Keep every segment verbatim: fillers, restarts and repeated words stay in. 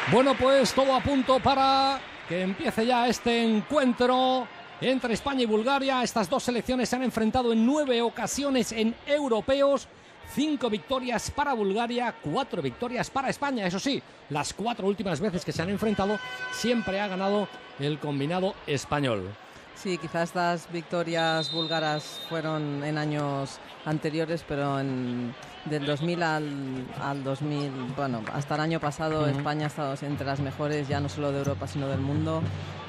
Bueno, pues todo a punto para que empiece ya este encuentro entre España y Bulgaria. Estas dos selecciones se han enfrentado en nueve ocasiones en europeos. Cinco victorias para Bulgaria, cuatro victorias para España. Eso sí, las cuatro últimas veces que se han enfrentado siempre ha ganado el combinado español. Sí, quizás estas victorias búlgaras fueron en años anteriores, pero en, del dos mil al, al dos mil, bueno, hasta el año pasado uh-huh. España ha estado entre las mejores, ya no solo de Europa, sino del mundo.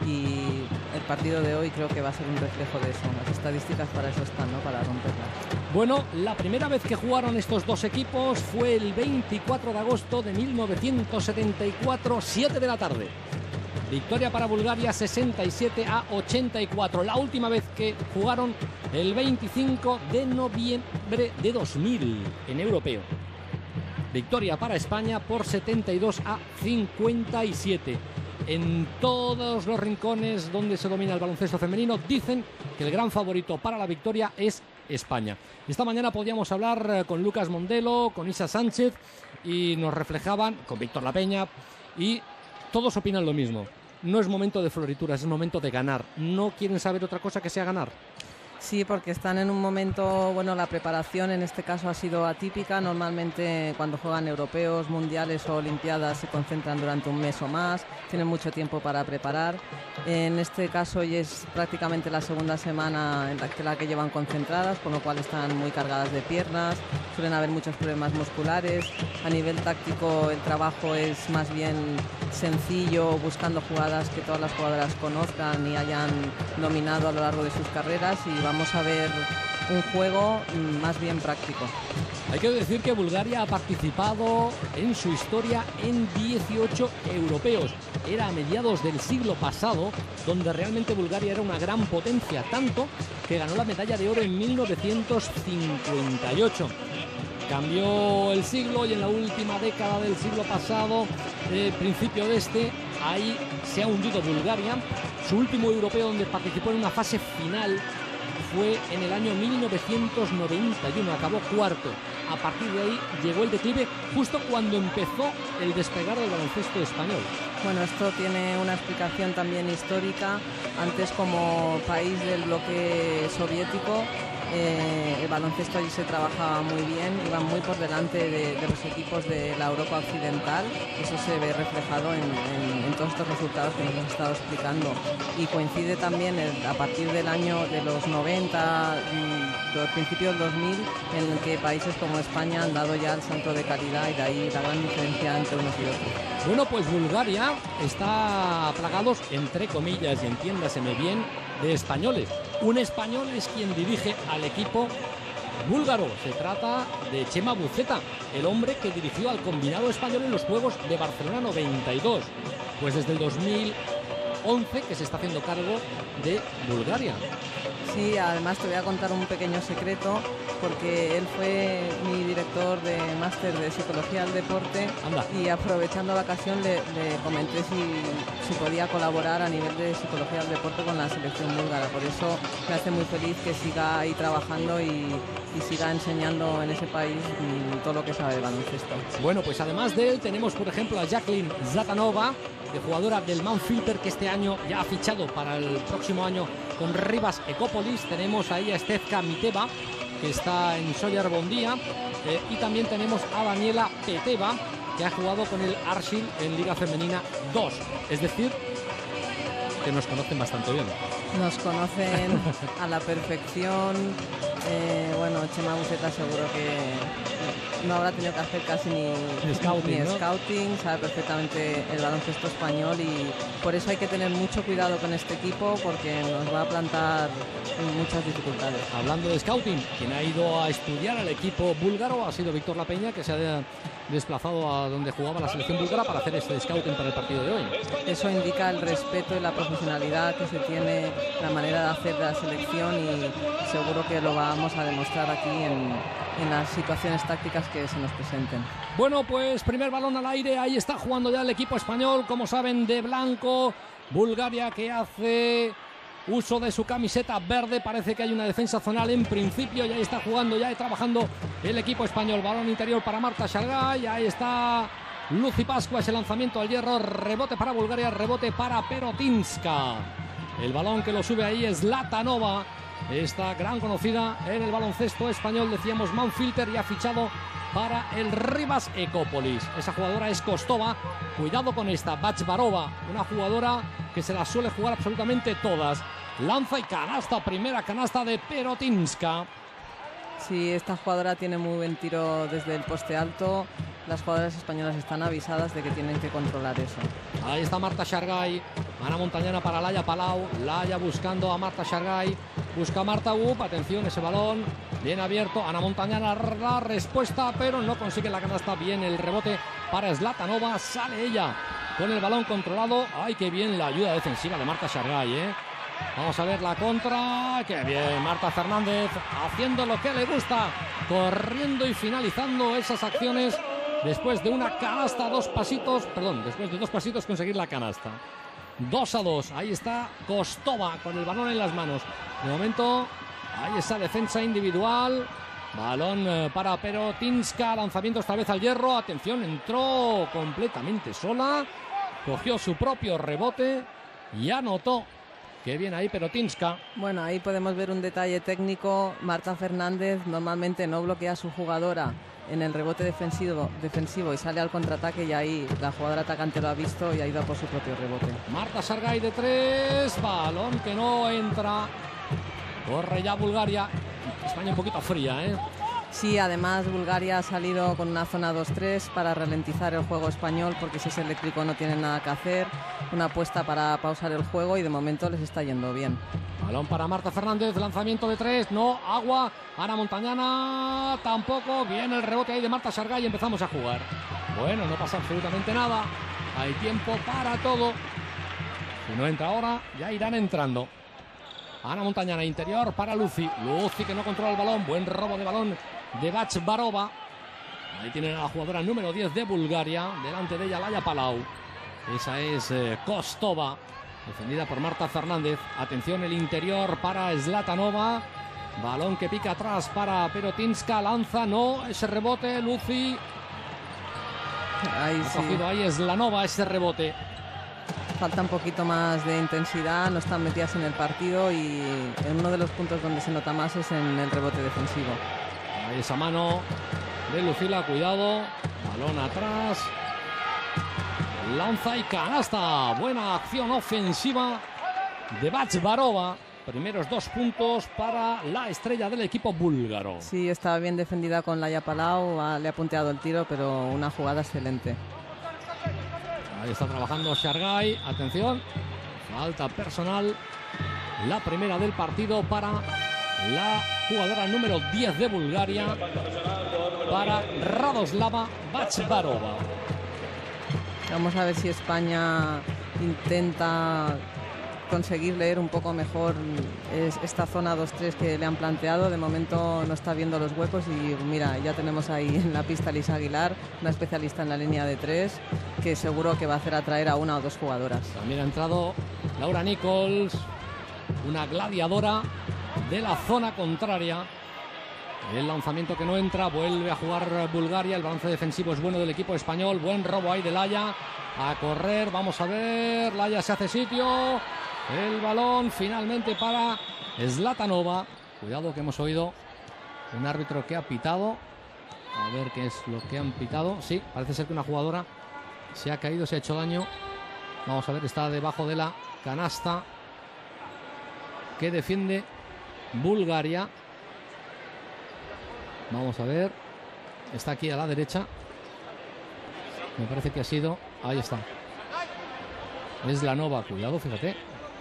Y el partido de hoy creo que va a ser un reflejo de eso. Las estadísticas para eso están, ¿no? Para romperlas. Bueno, la primera vez que jugaron estos dos equipos fue el veinticuatro de agosto de mil novecientos setenta y cuatro, siete de la tarde. Victoria para Bulgaria, sesenta y siete a ochenta y cuatro. La última vez que jugaron el veinticinco de noviembre de dos mil en europeo. Victoria para España por setenta y dos a cincuenta y siete. En todos los rincones donde se domina el baloncesto femenino dicen que el gran favorito para la victoria es España. Esta mañana podíamos hablar con Lucas Mondelo, con Isa Sánchez y nos reflejaban, con Víctor La Peña, y todos opinan lo mismo. No es momento de florituras, es momento de ganar. No quieren saber otra cosa que sea ganar. Sí, porque están en un momento, bueno, la preparación en este caso ha sido atípica. Normalmente cuando juegan europeos, mundiales o olimpiadas se concentran durante un mes o más, tienen mucho tiempo para preparar. En este caso hoy es prácticamente la segunda semana en la que, la que llevan concentradas, con lo cual están muy cargadas de piernas, suelen haber muchos problemas musculares. A nivel táctico el trabajo es más bien sencillo, buscando jugadas que todas las jugadoras conozcan y hayan dominado a lo largo de sus carreras, y vamos a ver un juego más bien práctico. Hay que decir que Bulgaria ha participado en su historia en dieciocho europeos. Era a mediados del siglo pasado donde realmente Bulgaria era una gran potencia, tanto que ganó la medalla de oro en mil novecientos cincuenta y ocho. Cambió el siglo y en la última década del siglo pasado, eh, principio de este, ahí se ha hundido Bulgaria. Su último europeo donde participó en una fase final fue en el año mil novecientos noventa y uno, acabó cuarto. A partir de ahí llegó el declive justo cuando empezó el despegar del baloncesto español. Bueno, esto tiene una explicación también histórica. Antes, como país del bloque soviético, Eh, el baloncesto allí se trabajaba muy bien, iban muy por delante de, de los equipos de la Europa occidental. Eso se ve reflejado en, en, en todos estos resultados que nos hemos estado explicando, y coincide también el, a partir del año de los noventa, del principio del dos mil, en el que países como España han dado ya el salto de calidad, y de ahí la gran diferencia entre unos y otros. Bueno, pues Bulgaria está plagados, entre comillas, y entiéndaseme bien, de españoles. Un español es quien dirige al equipo búlgaro. Se trata de Chema Buceta, el hombre que dirigió al combinado español en los Juegos de Barcelona noventa y dos. Pues desde el dos mil once que se está haciendo cargo de Bulgaria. Sí, además te voy a contar un pequeño secreto, porque él fue mi director de máster de Psicología del Deporte. Anda. Y aprovechando la ocasión le, le comenté si, si podía colaborar a nivel de Psicología del Deporte con la selección búlgara. Por eso me hace muy feliz que siga ahí trabajando y, y siga enseñando en ese país todo lo que sabe de baloncesto. Bueno, pues además de él tenemos, por ejemplo, a Jacqueline Zatanova, de jugadora del Manfilter, que este año ya ha fichado para el próximo año con Rivas Ecopolis. Tenemos ahí a Stefka Miteva, que está en Soller Bondía, eh, y también tenemos a Daniela Peteva, que ha jugado con el Arshil en Liga Femenina dos. Es decir, que nos conocen bastante bien. Nos conocen a la perfección. Eh, bueno, Chema Buceta seguro que no habrá tenido que hacer casi ni, ni scouting, ni ¿no? scouting, sabe perfectamente el baloncesto español, y por eso hay que tener mucho cuidado con este equipo, porque nos va a plantar muchas dificultades. Hablando de scouting, quien ha ido a estudiar al equipo búlgaro ha sido Víctor La Peña, que se ha desplazado a donde jugaba la selección búlgara para hacer este scouting para el partido de hoy. Eso indica el respeto y la profesionalidad que se tiene, la manera de hacer de la selección, y seguro que lo vamos a demostrar aquí en, en las situaciones tácticas que se nos presenten. Bueno, pues primer balón al aire, ahí está jugando ya el equipo español, como saben, de blanco. Bulgaria, que hace uso de su camiseta verde. Parece que hay una defensa zonal en principio, y ahí está jugando, ya trabajando el equipo español. Balón interior para Marta Shargay, ahí está Lucy Pascua, ese lanzamiento al hierro, rebote para Bulgaria, rebote para Perotinska. El balón que lo sube ahí es Zlatanova, esta gran conocida en el baloncesto español, decíamos Manfilter, y ha fichado para el Rivas Ecópolis. Esa jugadora es Kostova, cuidado con esta, Bachbarova, una jugadora que se la suele jugar absolutamente todas. Lanza y canasta, primera canasta de Perotinska. Sí, esta jugadora tiene muy buen tiro desde el poste alto. Las jugadoras españolas están avisadas de que tienen que controlar eso. Ahí está Marta Shargay, Ana Montañana para Laia Palau, Laia buscando a Marta Shargay, busca a Marta Up, atención ese balón, bien abierto, Ana Montañana la respuesta, pero no consigue la canasta, bien el rebote para Zlatanova, sale ella con el balón controlado. Ay, qué bien la ayuda defensiva de Marta Shargay, ¿eh? Vamos a ver la contra, qué bien Marta Fernández haciendo lo que le gusta, corriendo y finalizando esas acciones. Después de una canasta, dos pasitos, perdón, después de dos pasitos conseguir la canasta. dos a dos, ahí está Kostova con el balón en las manos. De momento, ahí esa defensa individual. Balón eh, para Perotinska, lanzamiento esta vez al hierro. Atención, entró completamente sola. Cogió su propio rebote y anotó. Qué bien ahí Perotinska. Bueno, ahí podemos ver un detalle técnico. Marta Fernández normalmente no bloquea a su jugadora en el rebote defensivo, defensivo y sale al contraataque, y ahí la jugadora atacante lo ha visto y ha ido a por su propio rebote. Marta Shargay de tres, balón que no entra. Corre ya Bulgaria. España un poquito fría, ¿eh? Sí, además Bulgaria ha salido con una zona dos tres para ralentizar el juego español, porque si es eléctrico no tienen nada que hacer. Una apuesta para pausar el juego y de momento les está yendo bien. Balón para Marta Fernández, lanzamiento de tres, no, agua. Ana Montañana tampoco, bien el rebote ahí de Marta Shargay y empezamos a jugar. Bueno, no pasa absolutamente nada, hay tiempo para todo. Si no entra ahora, ya irán entrando. Ana Montañana, interior para Lucy. Lucy que no controla el balón, buen robo de balón de Bachbarova. Ahí tienen a la jugadora número diez de Bulgaria, delante de ella Laia Palau. Esa es eh, Kostova, defendida por Marta Fernández. Atención, el interior para Zlatanova. Balón que pica atrás para Perotinska, lanza, no, ese rebote, Lucy. Ahí ha sí. cogido ahí Zlanova ese rebote. Falta un poquito más de intensidad, no están metidas en el partido, y en uno de los puntos donde se nota más es en el rebote defensivo. Ahí esa mano de Lucila, cuidado, balón atrás, lanza y canasta. Buena acción ofensiva de Bachbarova. Primeros dos puntos para la estrella del equipo búlgaro. Sí, estaba bien defendida con Laia Palau, ha, le ha punteado el tiro, pero una jugada excelente. Ahí está trabajando Shargay, atención, falta personal, la primera del partido para la jugadora número diez de Bulgaria, para Radoslava Bachbarova. Vamos a ver si España intenta conseguir leer un poco mejor esta zona dos tres que le han planteado. De momento no está viendo los huecos y mira, ya tenemos ahí en la pista a Lisa Aguilar, una especialista en la línea de tres, que seguro que va a hacer atraer a una o dos jugadoras. También ha entrado Laura Nichols, una gladiadora de la zona contraria. El lanzamiento que no entra, vuelve a jugar Bulgaria. El balance defensivo es bueno del equipo español. Buen robo ahí de Laia, a correr, vamos a ver, Laia se hace sitio. El balón finalmente para Zlatanova. Cuidado que hemos oído un árbitro que ha pitado. A ver qué es lo que han pitado. Sí, parece ser que una jugadora se ha caído, se ha hecho daño. Vamos a ver, está debajo de la canasta que defiende Bulgaria. Vamos a ver. Está aquí a la derecha. Me parece que ha sido... Ahí está. Es Zlatanova, cuidado, fíjate.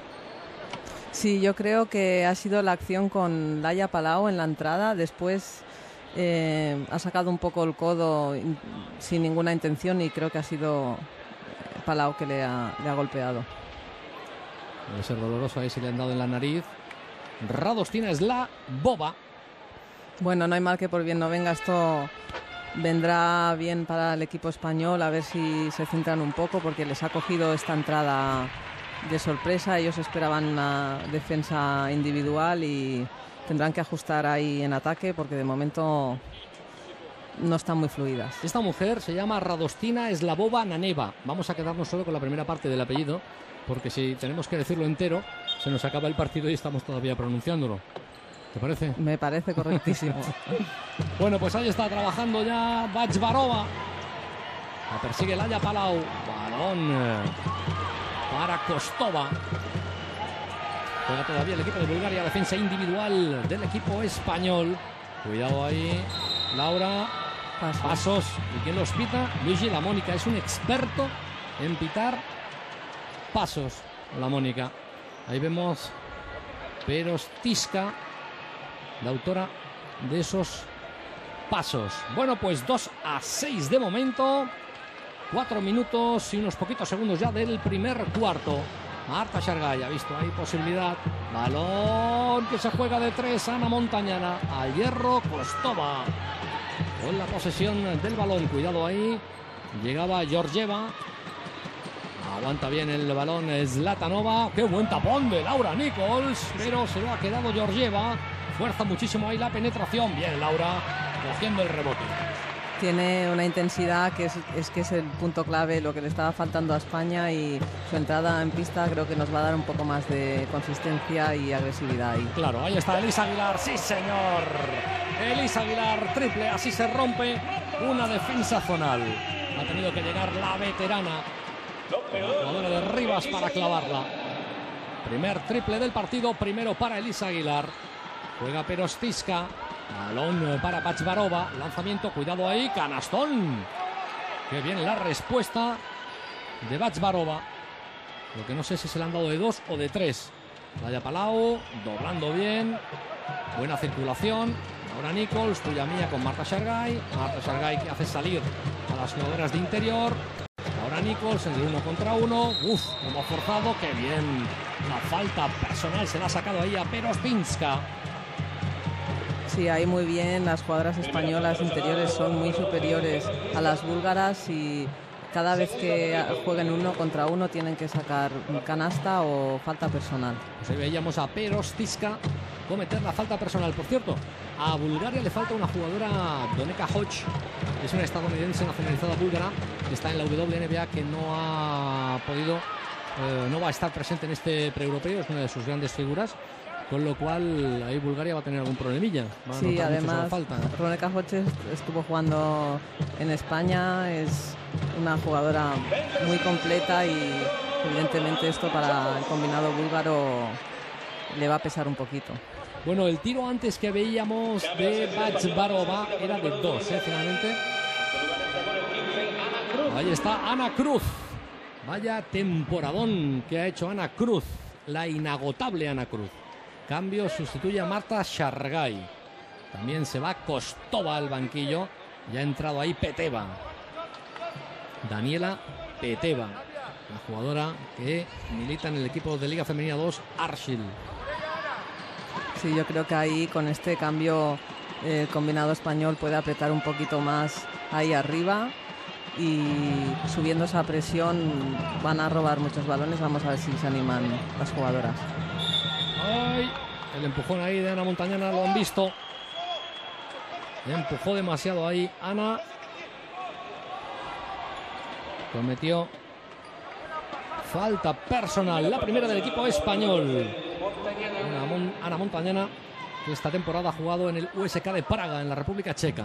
Sí, yo creo que ha sido la acción con Laia Palau en la entrada. Después eh, ha sacado un poco el codo sin ninguna intención y creo que ha sido Palau que le ha, le ha golpeado. Debe ser doloroso, ahí se le han dado en la nariz. Radostina Slavova. Bueno, no hay mal que por bien no venga. Esto vendrá bien para el equipo español, a ver si se centran un poco, porque les ha cogido esta entrada de sorpresa. Ellos esperaban una defensa individual y tendrán que ajustar ahí en ataque, porque de momento no están muy fluidas. Esta mujer se llama Radostina Slavova Naneva. Vamos a quedarnos solo con la primera parte del apellido, porque si tenemos que decirlo entero, se nos acaba el partido y estamos todavía pronunciándolo. ¿Te parece? Me parece correctísimo. Bueno, pues ahí está trabajando ya Bachvarova. La persigue Laya Palau. Balón para Kostova. Juega todavía el equipo de Bulgaria. Defensa individual del equipo español. Cuidado ahí, Laura. Pasos. Pasos. ¿Y quién los pita? Luigi La Mónica. Es un experto en pitar pasos. La Mónica. Ahí vemos Perostiska, la autora de esos pasos. Bueno, pues dos a seis de momento. Cuatro minutos y unos poquitos segundos ya del primer cuarto. Marta Shargay ha visto ahí posibilidad. Balón que se juega de tres. Ana Montañana. Al hierro Kostova. Con la posesión del balón. Cuidado ahí. Llegaba Georgieva. Aguanta bien el balón Zlatanova. Qué buen tapón de Laura Nichols. Pero se lo ha quedado Georgieva. Fuerza muchísimo ahí la penetración. Bien Laura cogiendo el rebote. Tiene una intensidad que es, es que es el punto clave, lo que le estaba faltando a España, y su entrada en pista creo que nos va a dar un poco más de consistencia y agresividad ahí. Claro, ahí está Elisa Aguilar, sí señor. Elisa Aguilar, triple, así se rompe una defensa zonal. Ha tenido que llegar la veterana, la jugadora de Rivas, para clavarla. Primer triple del partido, primero para Elisa Aguilar. Juega Perostiska. Balón para Bachvarova. Lanzamiento, cuidado ahí. Canastón. Qué bien la respuesta de Bachvarova. Lo que no sé si se le han dado de dos o de tres. Laya Palau, doblando bien. Buena circulación. Ahora Nichols, tuya mía con Marta Shargay. Marta Shargay que hace salir a las jugadoras de interior. Ahora Nichols en el uno contra uno. Uf, como forzado. Qué bien. La falta personal se la ha sacado ahí a Perostiska. Sí, ahí muy bien. Las jugadoras españolas interiores son muy superiores a las búlgaras y cada vez que jueguen uno contra uno tienen que sacar canasta o falta personal. Pues ahí veíamos a Perostiska cometer la falta personal. Por cierto, a Bulgaria le falta una jugadora, Doneka Hodge, es una estadounidense nacionalizada búlgara que está en la W N B A, que no ha podido, eh, no va a estar presente en este pre-europeo, es una de sus grandes figuras. Con lo cual ahí Bulgaria va a tener algún problemilla. Sí, además Doneka Hodge estuvo jugando en España, es una jugadora muy completa y evidentemente esto para el combinado búlgaro le va a pesar un poquito. Bueno, el tiro antes que veíamos de Bachvarova era de dos, ¿eh? Finalmente. Ahí está Ana Cruz. Vaya temporadón que ha hecho Ana Cruz, la inagotable Ana Cruz. Cambio, sustituye a Marta Shargay. También se va Kostova al banquillo. Ya ha entrado ahí Peteva. Daniela Peteva, la jugadora que milita en el equipo de Liga Femenina dos, Arshil. Sí, yo creo que ahí con este cambio el eh, combinado español puede apretar un poquito más ahí arriba. Y subiendo esa presión van a robar muchos balones. Vamos a ver si se animan las jugadoras. Ay, el empujón ahí de Ana Montañana, lo han visto. Empujó demasiado ahí Ana. Cometió falta personal, la primera del equipo español. Ana, Mon Ana Montañana, que esta temporada ha jugado en el U S K de Praga, en la República Checa.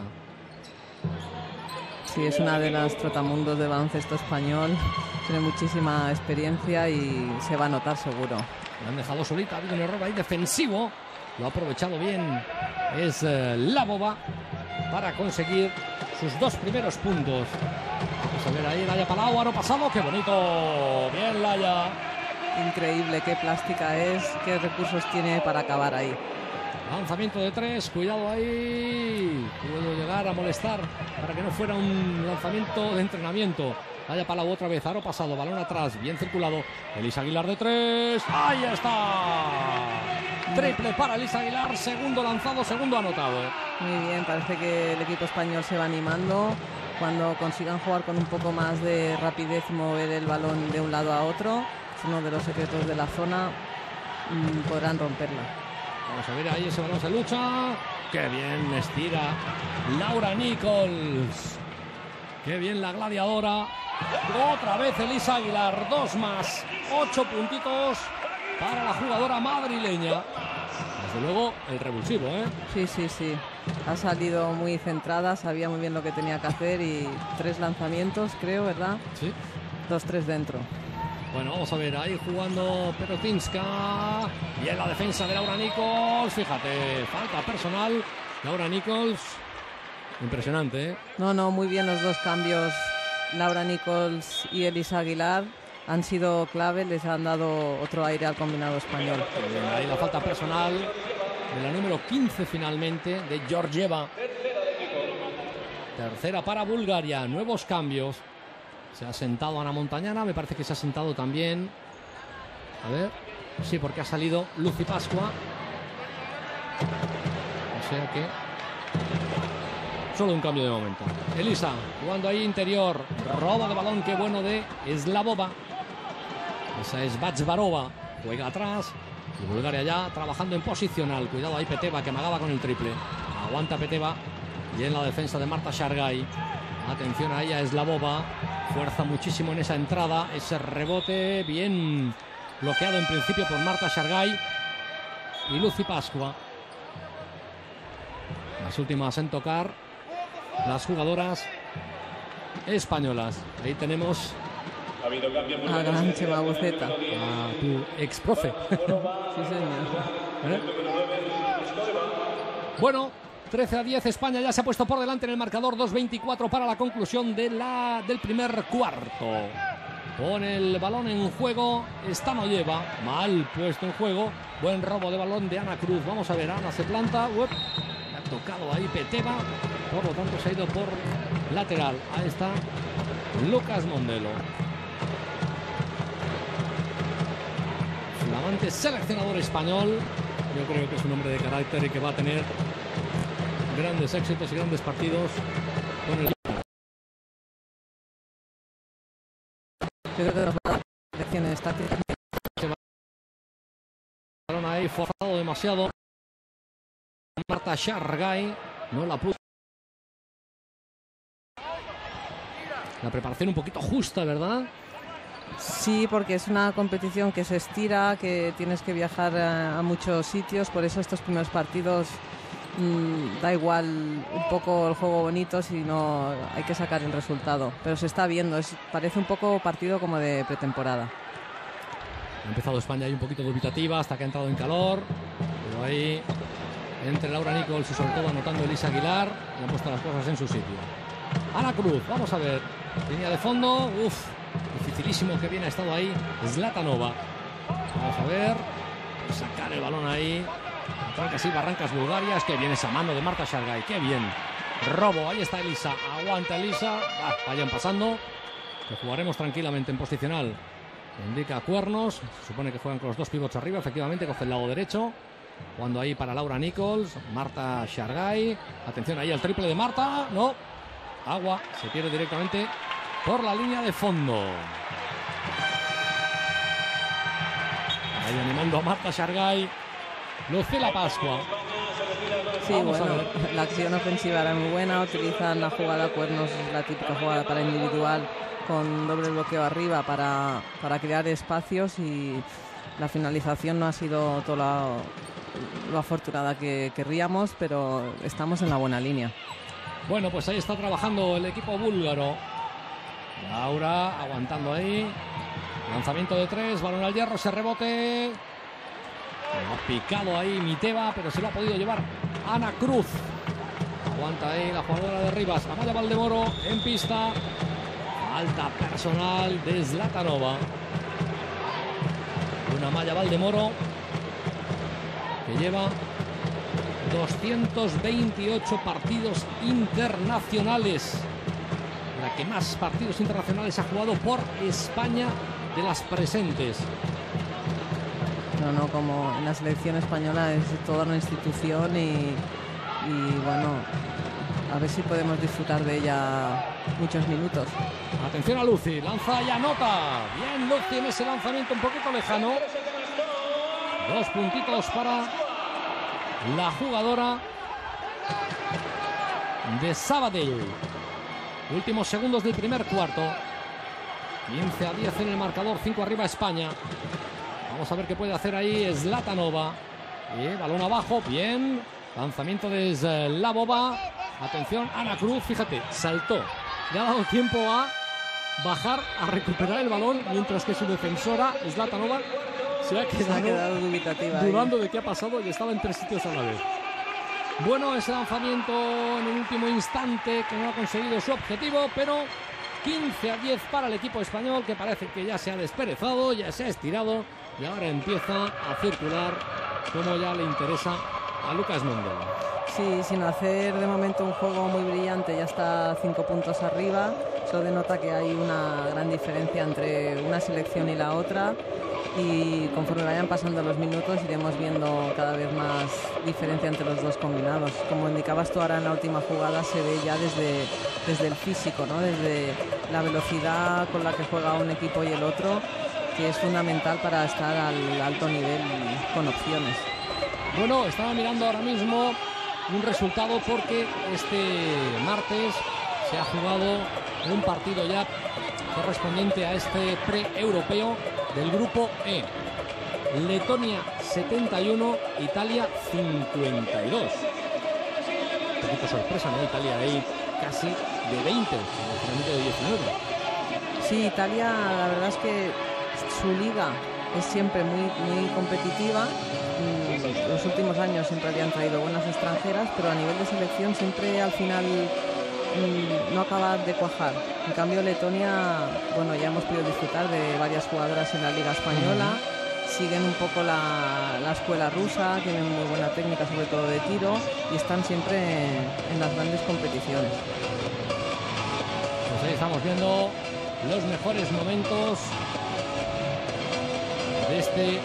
Sí, es una de las trotamundos de baloncesto español. Tiene muchísima experiencia y se va a notar seguro. La han dejado solita, ha habido un error ahí defensivo. Lo ha aprovechado bien. Es eh, Labova para conseguir sus dos primeros puntos. Vamos a ver ahí Laya Palau, aro pasado. ¡Qué bonito! Bien Laya. Increíble, qué plástica es, qué recursos tiene para acabar ahí. Lanzamiento de tres, cuidado ahí. Puedo llegar a molestar para que no fuera un lanzamiento de entrenamiento. Laya Palau otra vez, aro pasado, balón atrás, bien circulado. Elisa Aguilar de tres. ¡Ahí está! Triple para Elisa Aguilar, segundo lanzado, segundo anotado. Muy bien, parece que el equipo español se va animando. Cuando consigan jugar con un poco más de rapidez y mover el balón de un lado a otro, es uno de los secretos de la zona, mmm, podrán romperla. Vamos a ver ahí ese balón, se lucha. qué bien estira Laura Nichols. Qué bien la gladiadora. Otra vez Elisa Aguilar, dos más, ocho puntitos para la jugadora madrileña. Desde luego el revulsivo, ¿eh? Sí, sí, sí. Ha salido muy centrada, sabía muy bien lo que tenía que hacer y tres lanzamientos, creo, ¿verdad? Sí. Dos, tres dentro. Bueno, vamos a ver, ahí jugando Perotinska. Y en la defensa de Laura Nichols, fíjate, falta personal. Laura Nichols, impresionante, ¿eh? No, no, muy bien los dos cambios. Laura Nichols y Elisa Aguilar han sido clave, les han dado otro aire al combinado español. Bien, ahí la falta personal de la número quince finalmente, de Georgieva. Tercera para Bulgaria, nuevos cambios. Se ha sentado Ana Montañana, me parece que se ha sentado también. A ver, sí, porque ha salido Lucy Pascua. O sea que solo un cambio de momento. Elisa jugando ahí interior, robo de balón, qué bueno de Slavova. Esa es Bachvarova, juega atrás. Y Bulgaria ya trabajando en posicional. Cuidado ahí Peteva, que amagaba con el triple. Aguanta Peteva. Y en la defensa de Marta Shargay. Atención a ella, Slavova. Fuerza muchísimo en esa entrada. Ese rebote bien bloqueado en principio por Marta Shargay y Lucy Pascua. Las últimas en tocar las jugadoras españolas. Ahí tenemos a gran Chema Buceta, a tu ex profe. Sí, señor. ¿Eh? Bueno, trece a diez, España ya se ha puesto por delante en el marcador. Dos veinticuatro para la conclusión de la, del primer cuarto. Pone el balón en juego, esta no lleva, mal puesto en juego. Buen robo de balón de Ana Cruz. Vamos a ver, Ana se planta. Uep. Ha tocado ahí Peteva, por lo tanto se ha ido por lateral. Ahí está Lucas Mondelo. Flamante seleccionador español. Yo creo que es un hombre de carácter y que va a tener grandes éxitos y grandes partidos con el equipo. Yo creo que nos va a dar lecciones tácticas. Balón ahí forzado demasiado. Marta Shargay no la pudo. La preparación un poquito justa, ¿verdad? Sí, porque es una competición que se estira, que tienes que viajar a, a muchos sitios, por eso estos primeros partidos mmm, da igual un poco el juego bonito, sino hay que sacar el resultado. Pero se está viendo, es, parece un poco partido como de pretemporada. Ha empezado España ahí un poquito dubitativa hasta que ha entrado en calor, pero ahí entre Laura Nichols y sobre todo anotando Elisa Aguilar, le han puesto las cosas en su sitio. Ana Cruz, vamos a ver, línea de fondo, uff. Dificilísimo que bien ha estado ahí Zlatanova. Vamos a ver. Sacar el balón ahí. Trancas y barrancas Bulgarias. Que bien esa mano de Marta Shargay. Qué bien. Robo. Ahí está Elisa. Aguanta Elisa. Ah, vayan pasando. Que jugaremos tranquilamente en posicional. Indica cuernos. Se supone que juegan con los dos pivots arriba. Efectivamente coge el lado derecho. Jugando ahí para Laura Nichols. Marta Shargay. Atención ahí al triple de Marta. No. Agua. Se pierde directamente por la línea de fondo. Ahí animando a Marta Shargay. Lucila Pascua. Sí, Vamos bueno, la acción ofensiva era muy buena. Utilizan la jugada cuernos, la típica jugada para individual con doble bloqueo arriba para, para crear espacios, y la finalización no ha sido toda la, lo afortunada que querríamos, pero estamos en la buena línea. Bueno, pues ahí está trabajando el equipo búlgaro. Laura aguantando ahí. Lanzamiento de tres, balón al hierro, ese rebote. Ha picado ahí Miteva, pero se lo ha podido llevar Ana Cruz. Aguanta ahí la jugadora de Rivas. Amaya Valdemoro en pista. Falta personal de Zlatanova. Una Amaya Valdemoro que lleva doscientos veintiocho partidos internacionales. La que más partidos internacionales ha jugado por España de las presentes. No, no, como en la selección española es toda una institución, y, y bueno, a ver si podemos disfrutar de ella muchos minutos. Atención a Lucy, lanza y anota. Bien Lucy en ese lanzamiento un poquito lejano. Dos puntitos para la jugadora de Sabadell. Últimos segundos del primer cuarto. quince a diez en el marcador, cinco arriba España. Vamos a ver qué puede hacer ahí Zlatanova. Y balón abajo, bien. Lanzamiento de Zlavova. Atención, Ana Cruz, fíjate, saltó. Le ha dado tiempo a bajar, a recuperar el balón, mientras que su defensora, Zlatanova, se ha quedado, se ha quedado dubitativa dudando ahí. de qué ha pasado y estaba en tres sitios a la vez. Bueno, ese lanzamiento en el último instante que no ha conseguido su objetivo, pero quince a diez para el equipo español, que parece que ya se ha desperezado, ya se ha estirado y ahora empieza a circular como ya le interesa a Lucas Mundel. Sí, sin hacer de momento un juego muy brillante, ya está cinco puntos arriba. Eso denota que hay una gran diferencia entre una selección y la otra, y conforme vayan pasando los minutos iremos viendo cada vez más diferencia entre los dos combinados. Como indicabas tú ahora en la última jugada, se ve ya desde, desde el físico, ¿no? Desde la velocidad con la que juega un equipo y el otro, que es fundamental para estar al alto nivel con opciones. Bueno, estaba mirando ahora mismo un resultado porque este martes se ha jugado un partido ya correspondiente a este pre-europeo del grupo E. Letonia setenta y uno, Italia cincuenta y dos. Un poquito sorpresa, ¿no? Italia ahí casi de veinte, generalmente de diecinueve. Sí, Italia, la verdad es que su liga es siempre muy, muy competitiva. Los últimos años siempre habían traído buenas extranjeras, pero a nivel de selección siempre al final no acaba de cuajar. En cambio, Letonia, bueno, ya hemos podido disfrutar de varias jugadoras en la Liga Española. Siguen un poco la, la escuela rusa, tienen muy buena técnica, sobre todo de tiro, y están siempre en, en las grandes competiciones. Pues ahí estamos viendo los mejores momentos de este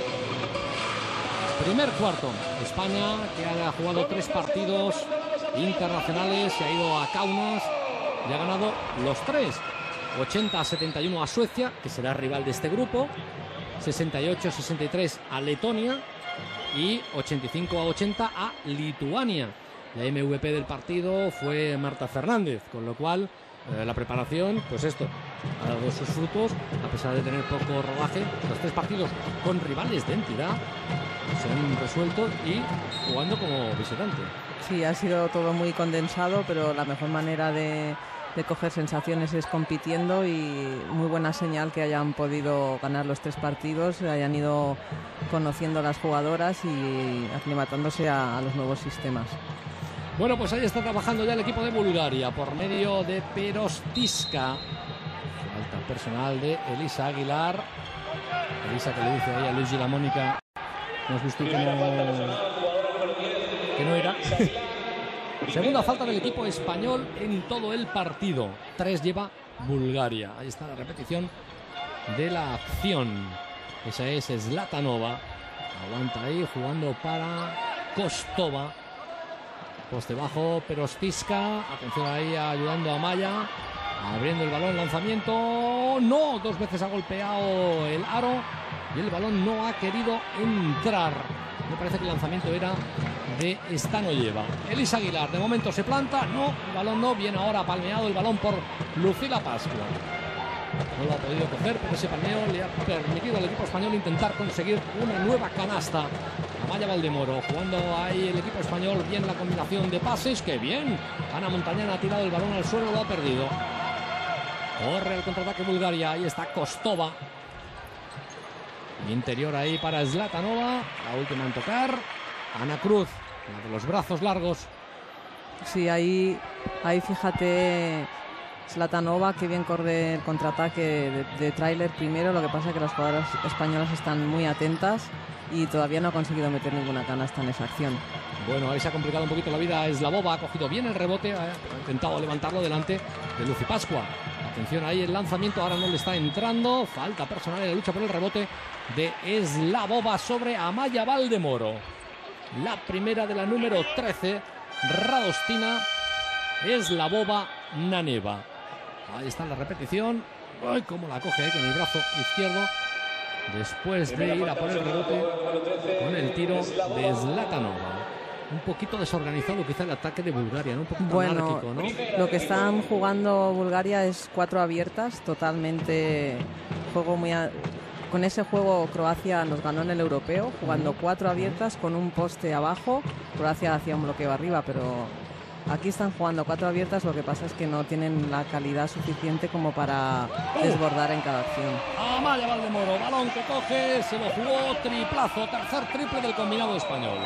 primer cuarto. España, que ha jugado tres partidos internacionales, se ha ido a Kaunas y ha ganado los tres. ochenta a setenta y uno a Suecia, que será rival de este grupo. sesenta y ocho a sesenta y tres a Letonia y ochenta y cinco a ochenta a Lituania. La M V P del partido fue Marta Fernández, con lo cual eh, la preparación, pues esto, ha dado sus frutos, a pesar de tener poco rodaje. Los tres partidos con rivales de entidad se han resuelto y jugando como visitante. Sí, ha sido todo muy condensado, pero la mejor manera de, de coger sensaciones es compitiendo, y muy buena señal que hayan podido ganar los tres partidos, hayan ido conociendo a las jugadoras y aclimatándose a, a los nuevos sistemas. Bueno, pues ahí está trabajando ya el equipo de Bulgaria por medio de Perostiska. Falta personal de Elisa Aguilar. Elisa, que le dice ahí a Luigi La Mónica: ¿no has visto que no, que no era? Segunda falta del equipo español en todo el partido. Tres lleva Bulgaria. Ahí está la repetición de la acción. Esa es Zlatanova. Aguanta ahí jugando para Kostova. Poste bajo, Perostiska. Atención ahí ayudando a Maya. Abriendo el balón, lanzamiento. No, dos veces ha golpeado el aro y el balón no ha querido entrar. Me parece que el lanzamiento era de Stanoyeva. Elisa Aguilar de momento se planta. No, el balón no. Viene ahora palmeado el balón por Lucila Pascua. No lo ha podido coger, pero ese palmeo le ha permitido al equipo español intentar conseguir una nueva canasta. Amaya Valdemoro jugando ahí el equipo español. Bien la combinación de pases. ¡Qué bien! Ana Montañana ha tirado el balón al suelo, lo ha perdido. Corre el contraataque Bulgaria. Ahí está Kostova. Interior ahí para Zlatanova. La última en tocar. Ana Cruz, la de los brazos largos. Sí, ahí, ahí fíjate, Zlatanova, que bien corre el contraataque de, de tráiler primero. Lo que pasa es que las jugadoras españolas están muy atentas y todavía no ha conseguido meter ninguna canasta en esa acción. Bueno, ahí se ha complicado un poquito la vida a Zlavova. Ha cogido bien el rebote, ha intentado levantarlo delante de Lucy Pascua. Atención ahí el lanzamiento, ahora no le está entrando. Falta personal en la lucha por el rebote de Zlavova sobre Amaya Valdemoro. La primera de la número trece, Radostina Zlavova Naneva. Ahí está la repetición. Ay, cómo la coge ahí con el brazo izquierdo. Después de ir a por el rebote con el tiro de Zlatanova. un poquito desorganizado quizá el ataque de Bulgaria, ¿no? Un poquito bueno, anárquico, ¿no? Lo que están jugando Bulgaria es cuatro abiertas, totalmente juego muy... A... Con ese juego Croacia nos ganó en el europeo, jugando cuatro abiertas con un poste abajo. Croacia hacía un bloqueo arriba, pero aquí están jugando cuatro abiertas, lo que pasa es que no tienen la calidad suficiente como para desbordar en cada acción. Amaya Valdemoro, balón que coge, se lo jugó, triplazo, tercer triple del combinado español.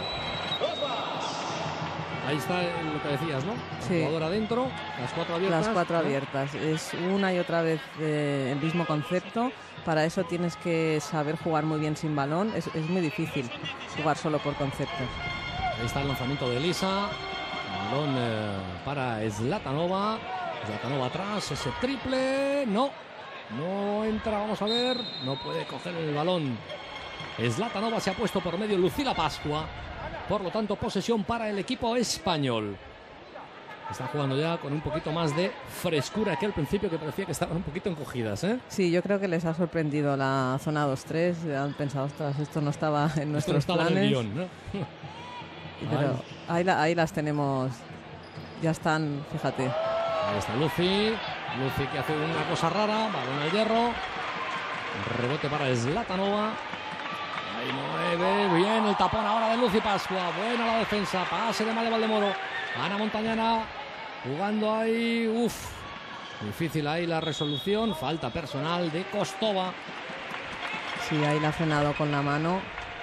Ahí está lo que decías, ¿no? Sí. El jugador adentro, las cuatro abiertas. Las cuatro ¿no? abiertas. Es una y otra vez eh, el mismo concepto. Para eso tienes que saber jugar muy bien sin balón. Es, es muy difícil jugar solo por conceptos. Ahí está el lanzamiento de Elisa. Balón eh, para Zlatanova. Zlatanova atrás, ese triple. No, no entra, vamos a ver. No puede coger el balón. Zlatanova se ha puesto por medio Lucila Pascua. Por lo tanto, posesión para el equipo español. Están jugando ya con un poquito más de frescura que al principio, que parecía que estaban un poquito encogidas, ¿eh? Sí, yo creo que les ha sorprendido la zona dos tres. Han pensado, ostras, esto no estaba en nuestros esto no estaba planes. en el guión, ¿no? Pero ahí, la, ahí las tenemos. Ya están, fíjate. Ahí está Lucy. Lucy que hace una cosa rara. Balón al hierro. Rebote para Zlatanova. Ahí mueve bien el tapón ahora de Lucy Pascua. Buena la defensa. Pase de Amaya Valdemoro. Ana Montañana jugando ahí. Uf. Difícil ahí la resolución. Falta personal de Kostova. Sí, ahí la ha frenado con la mano.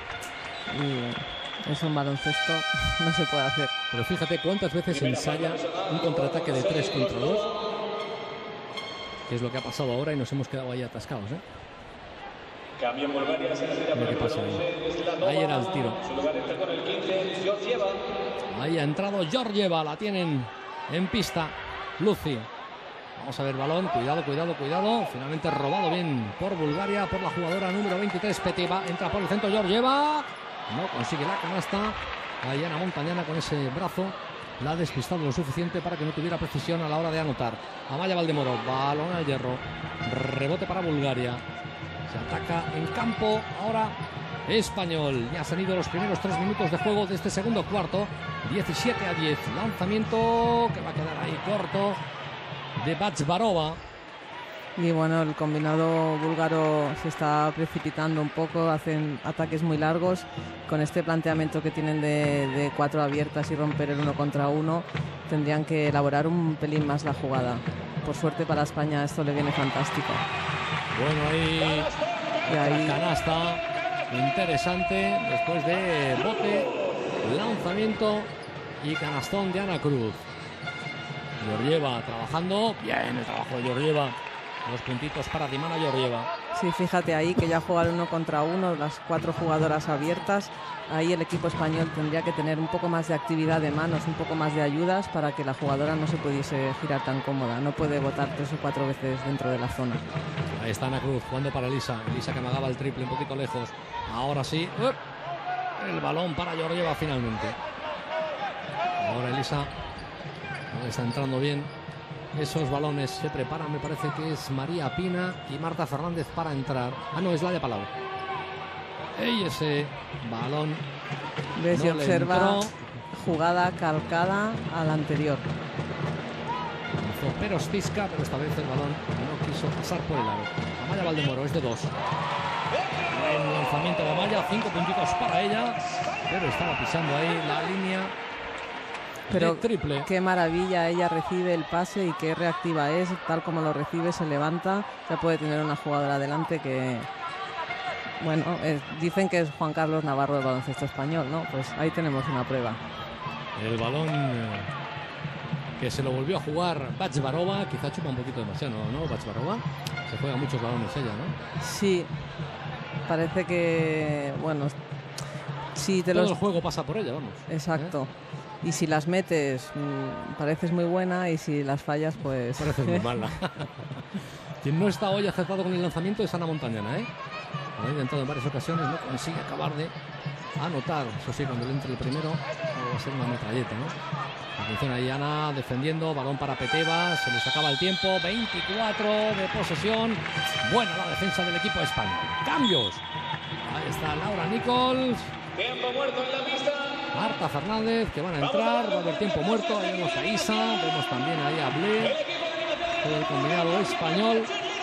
Y es un baloncesto. No se puede hacer. Pero fíjate cuántas veces ensaya un contraataque de tres contra dos. Que es lo que ha pasado ahora y nos hemos quedado ahí atascados, ¿eh? Cambio en Bulgaria, se retira Lo que pasa ahí. Ahí era el tiro. Su lugar está con el quince, Georgieva. Ahí ha entrado Georgieva, la tienen en pista. Lucy. Vamos a ver balón, cuidado, cuidado, cuidado. Finalmente robado bien por Bulgaria, por la jugadora número veintitrés, Peteva. Entra por el centro Georgieva. No consigue la canasta. Ahí Ana Montañana con ese brazo la ha despistado lo suficiente para que no tuviera precisión a la hora de anotar. Amaya Valdemoro, balón al hierro. Rebote para Bulgaria. Se ataca en campo ahora español. Ya han salido los primeros tres minutos de juego de este segundo cuarto. diecisiete a diez. Lanzamiento que va a quedar ahí corto de Bachbarova. Y bueno, el combinado búlgaro se está precipitando un poco. Hacen ataques muy largos. Con este planteamiento que tienen de, de cuatro abiertas y romper el uno contra uno, tendrían que elaborar un pelín más la jugada. Por suerte para España esto le viene fantástico. Bueno, ahí, y ahí canasta interesante después de bote, lanzamiento y canastón de Ana Cruz. Georgieva trabajando bien, el trabajo de Georgieva. Dos puntitos para Dimana Georgieva. Sí, fíjate ahí que ya jugar uno contra uno, las cuatro jugadoras abiertas. Ahí el equipo español tendría que tener un poco más de actividad de manos, un poco más de ayudas para que la jugadora no se pudiese girar tan cómoda. No puede botar tres o cuatro veces dentro de la zona. Ahí está Ana Cruz jugando para Elisa. Elisa que amagaba el triple un poquito lejos. Ahora sí. ¡Up! El balón para Georgieva finalmente. Ahora Elisa no está entrando bien. Esos balones se preparan, me parece que es María Pina y Marta Fernández para entrar. Ah, no, es la de Palau. Y ese balón. Ves, no y observa entró. Jugada calcada a la anterior. Hizo Perostisca, pero esta vez el balón no quiso pasar por el aro. Amaya Valdemoro es de dos. Buen lanzamiento de Amaya, cinco puntitos para ella, pero estaba pisando ahí la línea. Pero de triple. Qué maravilla, ella recibe el pase y qué reactiva es, tal como lo recibe, se levanta, ya puede tener una jugadora adelante que, bueno, eh, dicen que es Juan Carlos Navarro del baloncesto español, ¿no? Pues ahí tenemos una prueba. El balón eh, que se lo volvió a jugar Bachbarova, quizá chupa un poquito demasiado, ¿no? Bachbarova se juega muchos balones ella, ¿no? Sí, parece que, bueno, si te Todo los... el juego pasa por ella, vamos. Exacto. ¿Eh? Y si las metes, mmm, pareces muy buena, y si las fallas, pues... Pareces muy mala. Quien no está hoy acertado con el lanzamiento es Ana Montañana, ¿eh? Ha intentado en varias ocasiones, no consigue acabar de anotar. Eso sí, cuando le entre el primero, va a ser una metralleta, ¿no? Atención ahí, Ana defendiendo, balón para Peteva, se les acaba el tiempo, veinticuatro de posesión. Buena la defensa del equipo español. Cambios. Ahí está Laura Nichols. Tiempo muerto en la pista. Marta Fernández, que van a entrar, va a haber tiempo muerto. Ahí vemos a Isa, vemos también ahí a Ble, todo el combinado español.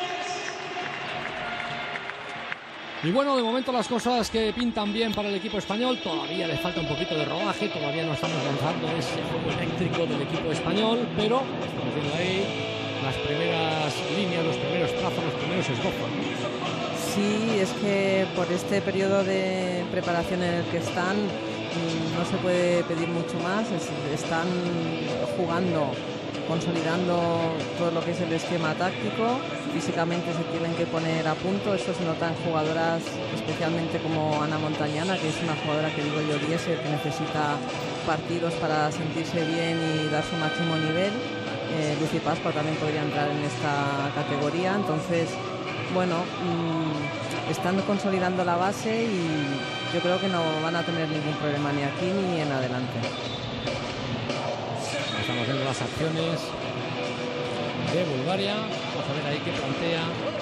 Y bueno, de momento las cosas que pintan bien para el equipo español. Todavía le falta un poquito de rodaje, todavía no estamos lanzando ese juego eléctrico del equipo español, pero estamos viendo ahí las primeras líneas, los primeros trazos, los primeros esbozos. Sí, es que por este periodo de preparación en el que están no se puede pedir mucho más. Es, están jugando, consolidando todo lo que es el esquema táctico. Físicamente se tienen que poner a punto. Esto se nota en jugadoras, especialmente como Ana Montañana, que es una jugadora que digo yo diésel, que necesita partidos para sentirse bien y dar su máximo nivel. Eh, Lucy Pascua también podría entrar en esta categoría. Entonces, bueno, mmm, están consolidando la base y yo creo que no van a tener ningún problema ni aquí ni en adelante. Estamos viendo las acciones de Bulgaria. Vamos a ver ahí qué plantea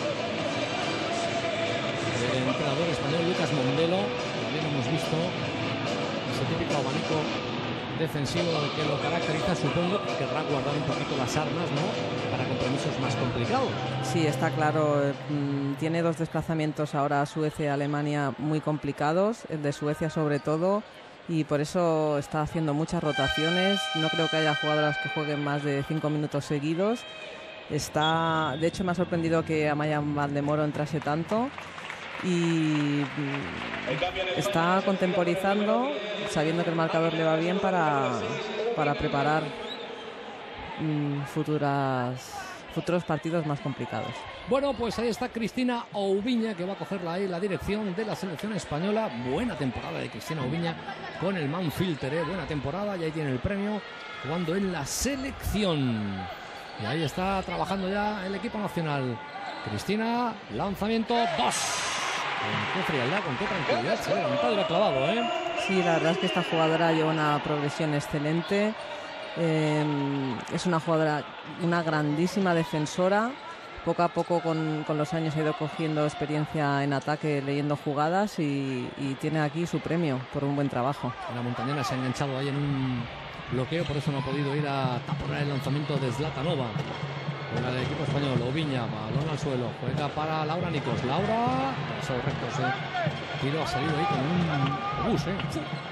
el entrenador español Lucas Mondelo. También hemos visto ese típico abanico defensivo que lo caracteriza. Supongo que querrá guardar un poquito las armas, ¿no?, para compromisos más complicados. Sí, está claro. Tiene dos desplazamientos ahora a Suecia y Alemania muy complicados, el de Suecia sobre todo, y por eso está haciendo muchas rotaciones. No creo que haya jugadoras que jueguen más de cinco minutos seguidos. Está, de hecho, me ha sorprendido que Amaya Valdemoro entrase tanto. Y está contemporizando, sabiendo que el marcador le va bien para, para preparar mmm, futuras, futuros partidos más complicados. Bueno, pues ahí está Cristina Oubiña, que va a coger ahí la dirección de la selección española. Buena temporada de Cristina Oubiña con el Manfilter, ¿eh? Buena temporada, y ahí tiene el premio jugando en la selección. Y ahí está trabajando ya el equipo nacional. Cristina, lanzamiento dos. Con qué frialdad, con qué tranquilidad se ha levantado y lo ha clavado, ¿eh? Sí, la verdad es que esta jugadora lleva una progresión excelente. Eh, es una jugadora, una grandísima defensora. Poco a poco con, con los años ha ido cogiendo experiencia en ataque, leyendo jugadas, y, y tiene aquí su premio por un buen trabajo. La Montañana se ha enganchado ahí en un bloqueo, por eso no ha podido ir a taponar el lanzamiento de Zlatanova. La del equipo español, Oubiña, balón al suelo, juega para Laura Nicos. Laura, pasos rectos, eh. Tiro ha salido ahí con un bus, eh.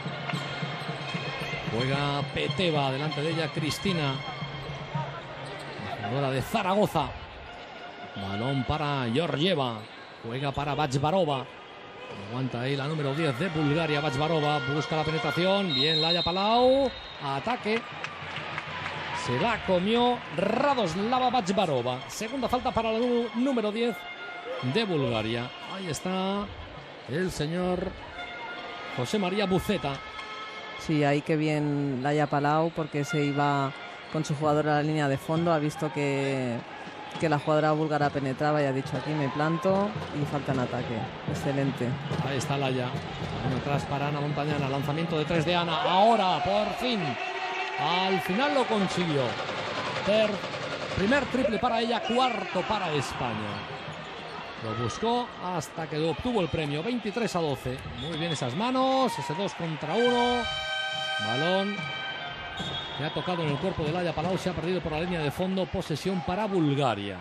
Juega Peteva, delante de ella Cristina, la jugadora de Zaragoza. Balón para Georgieva, juega para Bachbarova. Aguanta ahí la número diez de Bulgaria, Bachbarova, busca la penetración, bien Laia Palau, ataque. Se la comió Radoslava Bachbarova. Segunda falta para la número diez de Bulgaria. Ahí está el señor José María Buceta. Sí, ahí que bien Laia Palau, porque se iba con su jugadora a la línea de fondo. Ha visto que, que la jugadora búlgara penetraba y ha dicho: aquí me planto, y falta en ataque. Excelente. Ahí está Laia. Atrás para Ana Montañana. Lanzamiento de tres de Ana. Ahora, por fin. Al final lo consiguió. Ter, primer triple para ella, cuarto para España. Lo buscó hasta que obtuvo el premio. veintitrés a doce. Muy bien esas manos. Ese dos contra uno. Balón que ha tocado en el cuerpo de Laia Palau. Se ha perdido por la línea de fondo. Posesión para Bulgaria.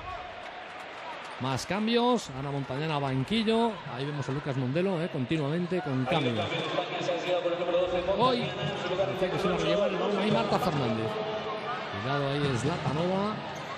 Más cambios. Ana Montañana, banquillo. Ahí vemos a Lucas Mondelo, eh, continuamente con cambios. Hoy parece que se va a llevar el balón ahí Marta Fernández. Cuidado, ahí es Zlatanova.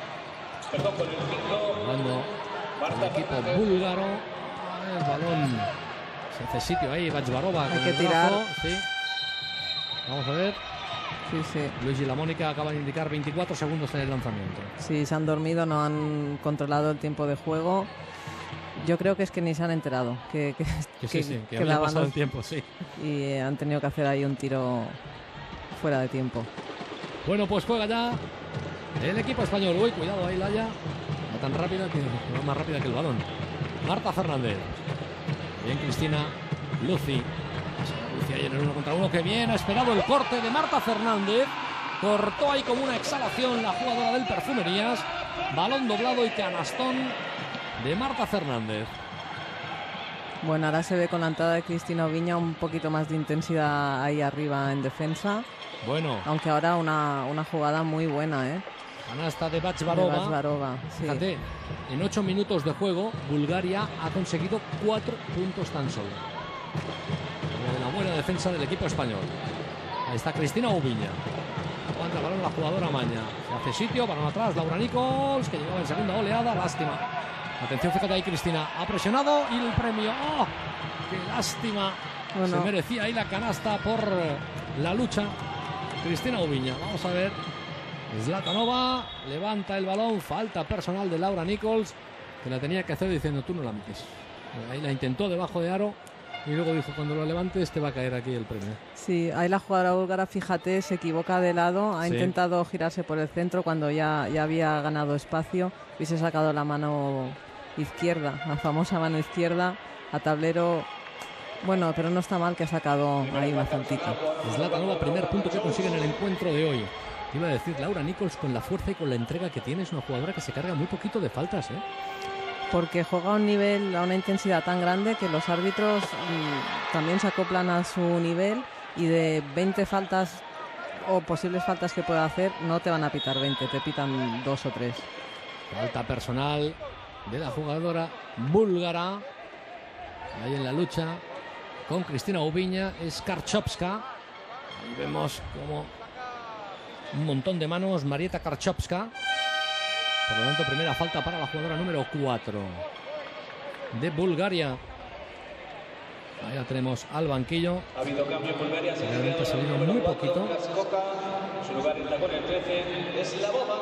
Jugando el equipo búlgaro. El balón se hace sitio ahí. Bachbarova. Hay que tirar. Sí. Vamos a ver. Sí, sí. Luis y la Mónica acaban de indicar veinticuatro segundos en el lanzamiento. Sí, se han dormido, no han controlado el tiempo de juego. Yo creo que es que ni se han enterado. Que, que, que sí, sí, que, que había pasado el tiempo, sí. Y eh, han tenido que hacer ahí un tiro fuera de tiempo. Bueno, pues juega ya el equipo español. Uy, cuidado ahí, Laia. No tan rápida, que va más rápida que el balón. Marta Fernández. Bien, Cristina. Lucy. Lucy ahí en el uno contra uno. Que bien, ha esperado el corte de Marta Fernández. Cortó ahí como una exhalación la jugadora del Perfumerías. Balón doblado y canastón de Marta Fernández. Bueno, ahora se ve con la entrada de Cristina Oviña un poquito más de intensidad ahí arriba en defensa. Bueno. Aunque ahora una, una jugada muy buena, ¿eh? Canasta de Bachvarova. De Bachvarova, sí. Fíjate, en ocho minutos de juego, Bulgaria ha conseguido cuatro puntos tan solo. De la buena defensa del equipo español. Ahí está Cristina Oviña. Aguanta el balón la jugadora Maña. Se hace sitio, balón atrás, Laura Nichols, que llegaba en segunda oleada. Lástima. Atención, fíjate ahí, Cristina. Ha presionado y el premio. ¡Oh! ¡Qué lástima! Bueno. Se merecía ahí la canasta por la lucha. Cristina Oviña. Vamos a ver. Zlatanova levanta el balón. Falta personal de Laura Nichols, que la tenía que hacer diciendo: tú no la metes. Ahí la intentó debajo de aro. Y luego dijo: cuando lo levantes te va a caer aquí el premio. Sí, ahí la jugadora búlgara, fíjate, se equivoca de lado. Ha sí. intentado girarse por el centro cuando ya, ya había ganado espacio. Hubiese sacado la mano izquierda, la famosa mano izquierda, a tablero. Bueno, pero no está mal que ha sacado ahí una faltita. Zlatanova, primer punto que consigue en el encuentro de hoy. Iba a decir, Laura Nichols, con la fuerza y con la entrega que tiene, es una jugadora que se carga muy poquito de faltas, ¿eh? Porque juega a un nivel, a una intensidad tan grande que los árbitros mmm, también se acoplan a su nivel, y de veinte faltas o posibles faltas que pueda hacer, no te van a pitar veinte, te pitan dos o tres. Falta personal de la jugadora búlgara. Ahí en la lucha con Cristina Oviña es Karchovska. Ahí vemos como un montón de manos, Marieta Karchovska. Por lo tanto, primera falta para la jugadora número cuatro de Bulgaria. Ahí la tenemos al banquillo. Ha habido cambio en Bulgaria. Realmente ha salido muy poquito. Su lugar en tacón el trece es la boba.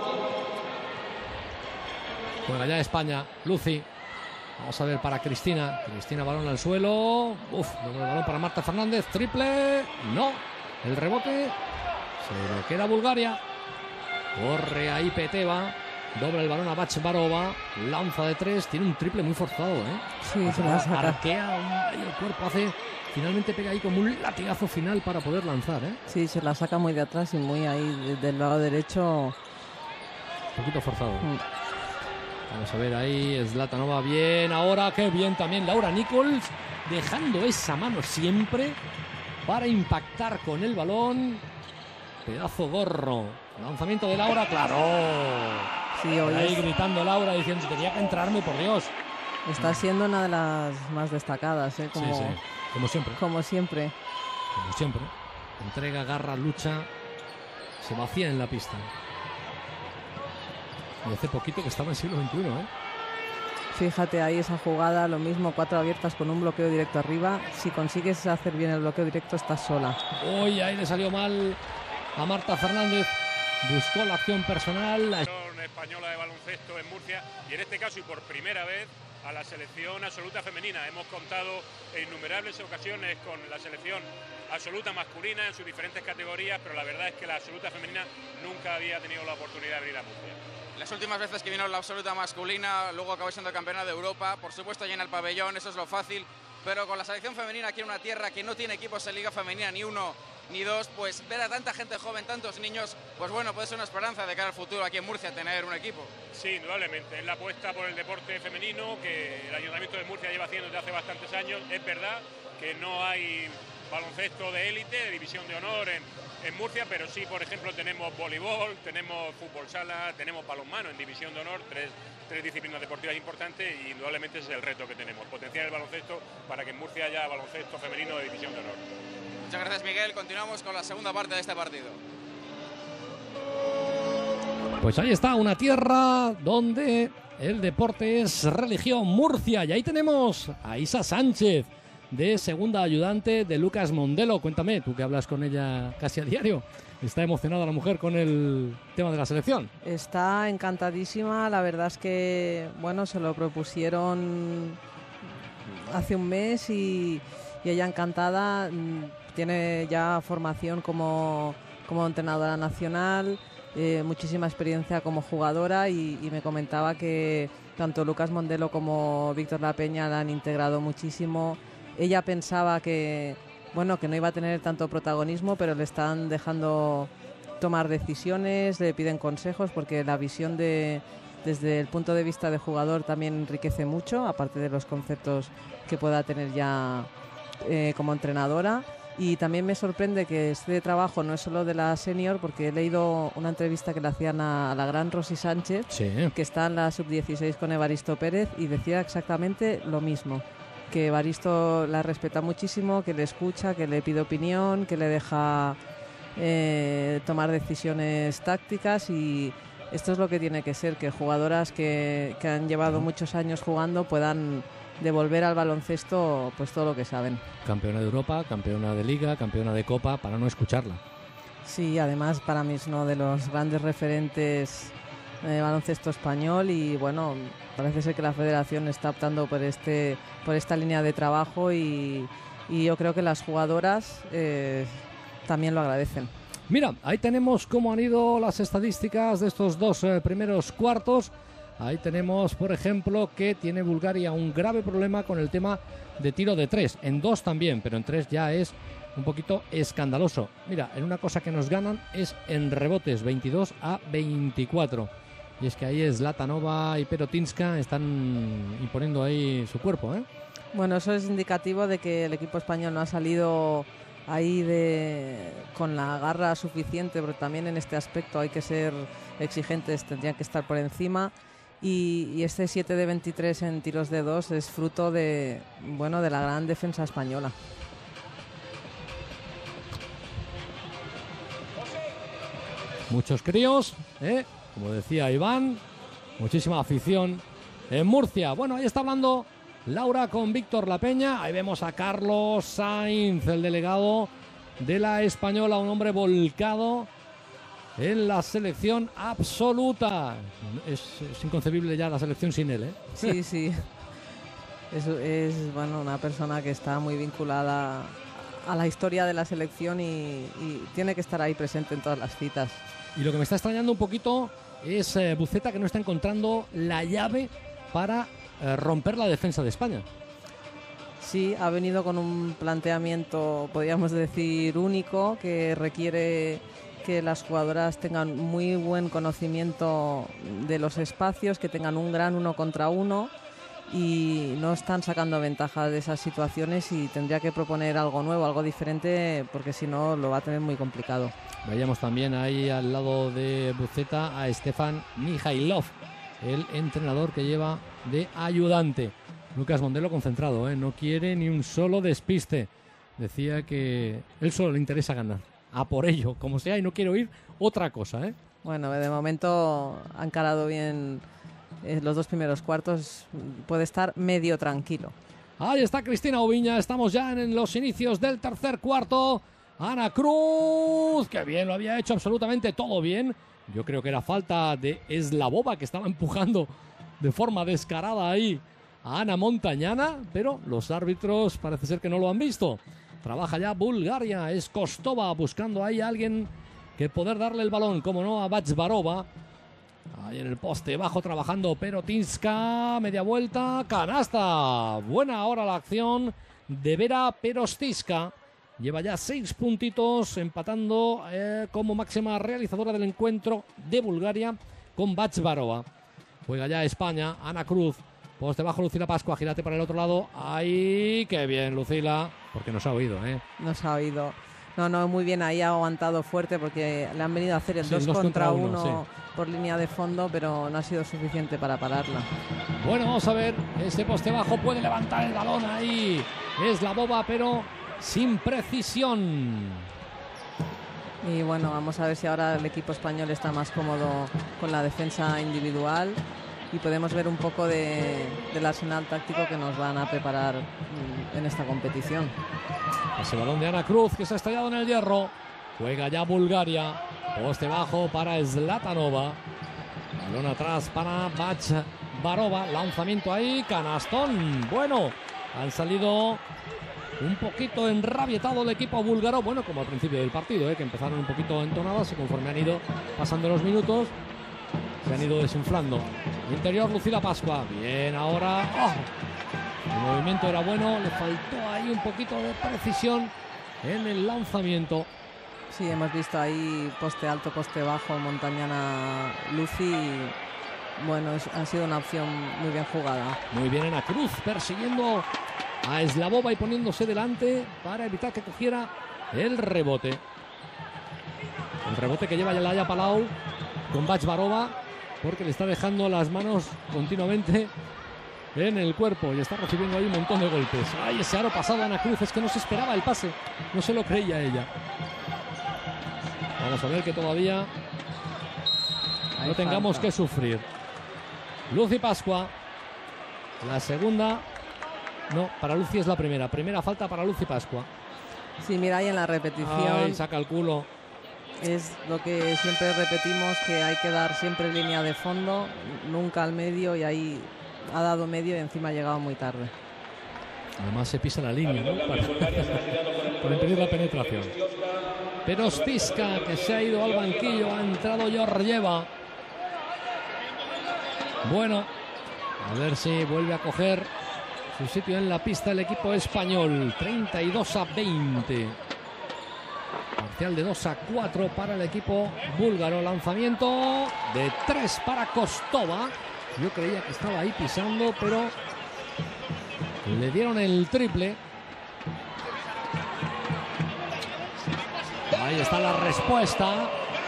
Juega ya España, Lucy. Vamos a ver para Cristina. Cristina, balón al suelo. Uf, luego el balón para Marta Fernández. Triple. No. El rebote. Se lo queda Bulgaria. Corre ahí Peteva. Dobla el balón a Bachvarova. Lanza de tres. Tiene un triple muy forzado, ¿eh? Sí, se la saca. Arquea ahí el cuerpo. Hace. Finalmente pega ahí como un latigazo final para poder lanzar, ¿eh? Sí, se la saca muy de atrás y muy ahí del lado derecho. Un poquito forzado. Mm. Vamos a ver ahí, Zlatanova bien, ahora qué bien también Laura Nichols, dejando esa mano siempre para impactar con el balón. Pedazo gorro, lanzamiento de Laura, claro. Sí, hoy ahí es... gritando Laura diciendo: tenía que entrarme, por Dios. Está siendo una de las más destacadas, ¿eh? Como, sí, sí, como siempre. Como siempre. Como siempre. Entrega, garra, lucha, se vacía en la pista. Y hace poquito que estaba en siglo veintiuno, ¿eh? Fíjate ahí esa jugada, lo mismo, cuatro abiertas con un bloqueo directo arriba. Si consigues hacer bien el bloqueo directo, estás sola. Uy, ahí le salió mal a Marta Fernández. Buscó la acción personal. La española de baloncesto en Murcia, y en este caso y por primera vez a la selección absoluta femenina. Hemos contado en innumerables ocasiones con la selección absoluta masculina en sus diferentes categorías, pero la verdad es que la absoluta femenina nunca había tenido la oportunidad de venir a Murcia. Las últimas veces que vino la absoluta masculina, luego acabó siendo campeona de Europa, por supuesto llena el pabellón, eso es lo fácil, pero con la selección femenina aquí en una tierra que no tiene equipos en liga femenina, ni uno ni dos, pues ver a tanta gente joven, tantos niños, pues bueno, puede ser una esperanza de cara al futuro aquí en Murcia tener un equipo. Sí, indudablemente, es la apuesta por el deporte femenino que el Ayuntamiento de Murcia lleva haciendo desde hace bastantes años. Es verdad que no hay baloncesto de élite, de división de honor en, en Murcia, pero sí, por ejemplo, tenemos voleibol, tenemos fútbol sala, tenemos balonmano en división de honor, tres, tres disciplinas deportivas importantes, y indudablemente ese es el reto que tenemos, potenciar el baloncesto para que en Murcia haya baloncesto femenino de división de honor. Muchas gracias, Miguel. Continuamos con la segunda parte de este partido. Pues ahí está, una tierra donde el deporte es religión, Murcia, y ahí tenemos a Isa Sánchez, de segunda ayudante de Lucas Mondelo. Cuéntame, tú que hablas con ella casi a diario, ¿está emocionada la mujer con el tema de la selección? Está encantadísima, la verdad es que, bueno, se lo propusieron hace un mes y, y ella encantada. Tiene ya formación como, como entrenadora nacional, eh, muchísima experiencia como jugadora, y, y me comentaba que tanto Lucas Mondelo como Víctor La Peña la han integrado muchísimo. Ella pensaba que, bueno, que no iba a tener tanto protagonismo, pero le están dejando tomar decisiones, le piden consejos, porque la visión de, desde el punto de vista de jugador también enriquece mucho, aparte de los conceptos que pueda tener ya eh, como entrenadora. Y también me sorprende que este trabajo no es solo de la senior, porque he leído una entrevista que le hacían a, a la gran Rosy Sánchez, sí, que está en la sub dieciséis con Evaristo Pérez, y decía exactamente lo mismo, que Evaristo la respeta muchísimo, que le escucha, que le pide opinión, que le deja eh, tomar decisiones tácticas, y esto es lo que tiene que ser, que jugadoras que, que han llevado muchos años jugando puedan devolver al baloncesto pues todo lo que saben. Campeona de Europa, campeona de Liga, campeona de Copa, para no escucharla. Sí, además para mí es uno de los grandes referentes de baloncesto español, y bueno, parece ser que la federación está optando por este por esta línea de trabajo, y, y yo creo que las jugadoras eh, también lo agradecen. Mira, ahí tenemos cómo han ido las estadísticas de estos dos eh, primeros cuartos. Ahí tenemos, por ejemplo, que tiene Bulgaria un grave problema con el tema de tiro de tres. En dos también, pero en tres ya es un poquito escandaloso. Mira, en una cosa que nos ganan es en rebotes, veintidós a veinticuatro. Y es que ahí Zlatanova y Perotinska están imponiendo ahí su cuerpo, ¿eh? Bueno, eso es indicativo de que el equipo español no ha salido ahí de con la garra suficiente, porque también en este aspecto hay que ser exigentes, tendrían que estar por encima. Y, y este siete de veintitrés en tiros de dos es fruto de, bueno, de la gran defensa española. Muchos críos, ¿eh? Como decía Iván, muchísima afición en Murcia. Bueno, ahí está hablando Laura con Víctor La Peña. Ahí vemos a Carlos Sainz, el delegado de la española, un hombre volcado en la selección absoluta. Es, es inconcebible ya la selección sin él, ¿eh? Sí, sí. Es, es bueno, una persona que está muy vinculada a la historia de la selección, y, y tiene que estar ahí presente en todas las citas. Y lo que me está extrañando un poquito es eh, Buceta, que no está encontrando la llave para eh, romper la defensa de España. Sí, ha venido con un planteamiento, podríamos decir, único, que requiere que las jugadoras tengan muy buen conocimiento de los espacios, que tengan un gran uno contra uno, y no están sacando ventaja de esas situaciones, y tendría que proponer algo nuevo, algo diferente, porque si no lo va a tener muy complicado. Veíamos también ahí al lado de Buceta a Stefan Mihailov, el entrenador que lleva de ayudante. Lucas Mondelo concentrado, ¿eh? No quiere ni un solo despiste. Decía que él solo le interesa ganar. A por ello, como sea, y no quiero oír otra cosa, ¿eh? Bueno, de momento han calado bien eh, los dos primeros cuartos, puede estar medio tranquilo. Ahí está Cristina Oviña, estamos ya en los inicios del tercer cuarto. Ana Cruz, que bien, lo había hecho absolutamente todo bien. Yo creo que era falta de Eslavova, que estaba empujando de forma descarada ahí a Ana Montañana, pero los árbitros parece ser que no lo han visto. Trabaja ya Bulgaria, es Kostova buscando ahí a alguien que poder darle el balón, como no, a Bachbarova. Ahí en el poste bajo trabajando Perotinska, media vuelta, canasta. Buena ahora la acción de Vera Perostiska. Lleva ya seis puntitos, empatando eh, como máxima realizadora del encuentro de Bulgaria con Bachbarova. Juega ya España, Ana Cruz. Poste bajo Lucila Pascua, girate para el otro lado. ¡Ay, qué bien, Lucila! Porque nos ha oído, ¿eh? Nos ha oído. No, no, muy bien, ahí ha aguantado fuerte, porque le han venido a hacer el sí, dos contra uno sí. por línea de fondo, pero no ha sido suficiente para pararla. Bueno, vamos a ver, este poste bajo puede levantar el balón ahí. Es la boba, pero sin precisión. Y bueno, vamos a ver si ahora el equipo español está más cómodo con la defensa individual, y podemos ver un poco de, del arsenal táctico que nos van a preparar en esta competición. Ese balón de Ana Cruz, que se ha estallado en el hierro. Juega ya Bulgaria. Poste bajo para Zlatanova. Balón atrás para Bachbarova. Lanzamiento ahí, canastón. Bueno, han salido un poquito enrabietado el equipo búlgaro. Bueno, como al principio del partido, ¿eh? Que empezaron un poquito entonadas, y conforme han ido pasando los minutos se han ido desinflando. Interior, Lucila Pascua. Bien, ahora. ¡Oh! El movimiento era bueno, le faltó ahí un poquito de precisión en el lanzamiento. Sí, hemos visto ahí poste alto, poste bajo, Montañana, Lucy, bueno, es, ha sido una opción muy bien jugada. Muy bien Ana Cruz persiguiendo a Slavova y poniéndose delante para evitar que cogiera el rebote. El rebote que lleva ya Laia Palau con Bachvarova, porque le está dejando las manos continuamente en el cuerpo y está recibiendo ahí un montón de golpes. Ay, ese aro pasado Ana Cruz, es que no se esperaba el pase, no se lo creía ella. Vamos a ver que todavía Ahí no tengamos falta. que sufrir. Lucy Pascua, la segunda, no, para Lucy es la primera, primera falta para Lucy Pascua. Sí, mira, ahí en la repetición Ay, saca el culo. es lo que siempre repetimos, que hay que dar siempre línea de fondo, nunca al medio, y ahí ha dado medio y encima ha llegado muy tarde. Además se pisa la línea, ¿no? Para, para impedir la penetración. Pero Stiska, que se ha ido al banquillo, ha entrado Georgieva. Bueno, a ver si vuelve a coger su sitio en la pista el equipo español. treinta y dos a veinte. Parcial de dos a cuatro para el equipo búlgaro. Lanzamiento de tres para Kostova. Yo creía que estaba ahí pisando, pero le dieron el triple. Ahí está la respuesta.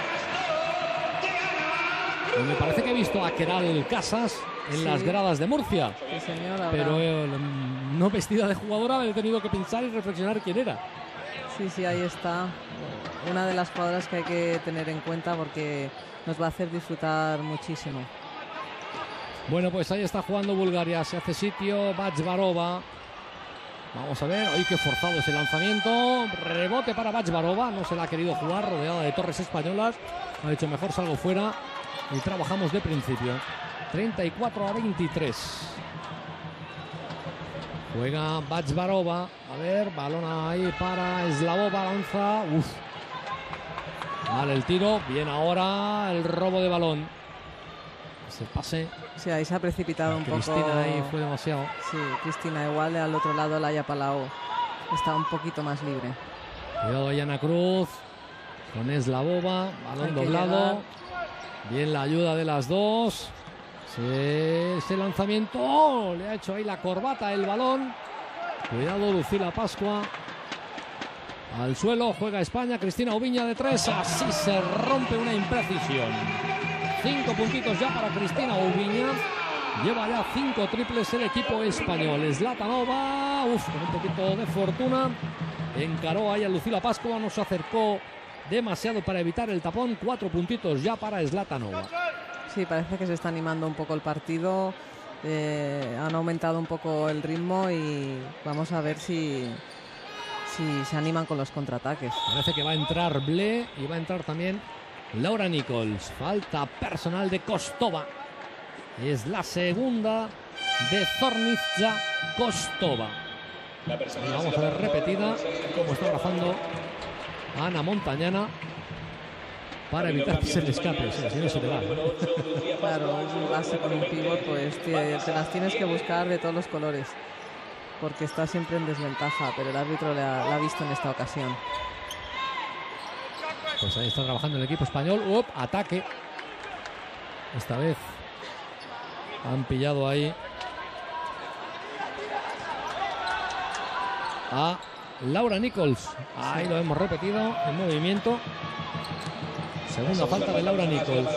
Y me parece que he visto a Keral Casas en Sí. las gradas de Murcia. Sí, señor, habrá- Pero eh, no vestida de jugadora, he tenido que pensar y reflexionar quién era. Sí, sí, ahí está. Una de las jugadoras que hay que tener en cuenta porque nos va a hacer disfrutar muchísimo. Bueno, pues ahí está jugando Bulgaria. Se hace sitio Bachvarova. Vamos a ver. ¡Ay, qué forzado ese lanzamiento! Rebote para Bachvarova. No se la ha querido jugar, rodeada de torres españolas. Ha dicho mejor salgo fuera y trabajamos de principio. treinta y cuatro a veintitrés. Juega Bachvarova. A ver, balón ahí para Slavova. Lanza. Uf. Vale el tiro. Bien ahora el robo de balón. Ese pase. Sí, ahí se ha precipitado un Cristina poco. ahí fue demasiado. Sí, Cristina, igual al otro lado Laia Palau está un poquito más libre. Cuidado ahí Ana Cruz con Slavova, balón Hay que doblado. llegar. Bien la ayuda de las dos. Sí, ese lanzamiento, ¡oh! Le ha hecho ahí la corbata el balón. Cuidado Lucila Pascua. Al suelo, juega España, Cristina Ubiña de tres. Así se rompe una imprecisión. Cinco puntitos ya para Cristina Ubiña. Lleva ya cinco triples el equipo español. Zlatanova, uf, con un poquito de fortuna. Encaró ahí a Lucila Pascua, no se acercó demasiado para evitar el tapón. Cuatro puntitos ya para Zlatanova. Sí, parece que se está animando un poco el partido. Eh, han aumentado un poco el ritmo y vamos a ver si, si se animan con los contraataques. Parece que va a entrar Ble y va a entrar también Laura Nichols. Falta personal de Kostova. Es la segunda de Zornitza Kostova. Y vamos a ver repetida cómo está abrazando a Ana Montañana para evitar que se le escape. O sea, si no se le va, ¿no? Claro, es un base con un pivot, pues te, te las tienes que buscar de todos los colores, porque está siempre en desventaja, pero el árbitro la, la ha visto en esta ocasión. Pues ahí está trabajando el equipo español. ¡Up! Ataque. Esta vez han pillado ahí a Laura Nichols. Ahí lo hemos repetido en movimiento. Segunda falta de Laura Nichols.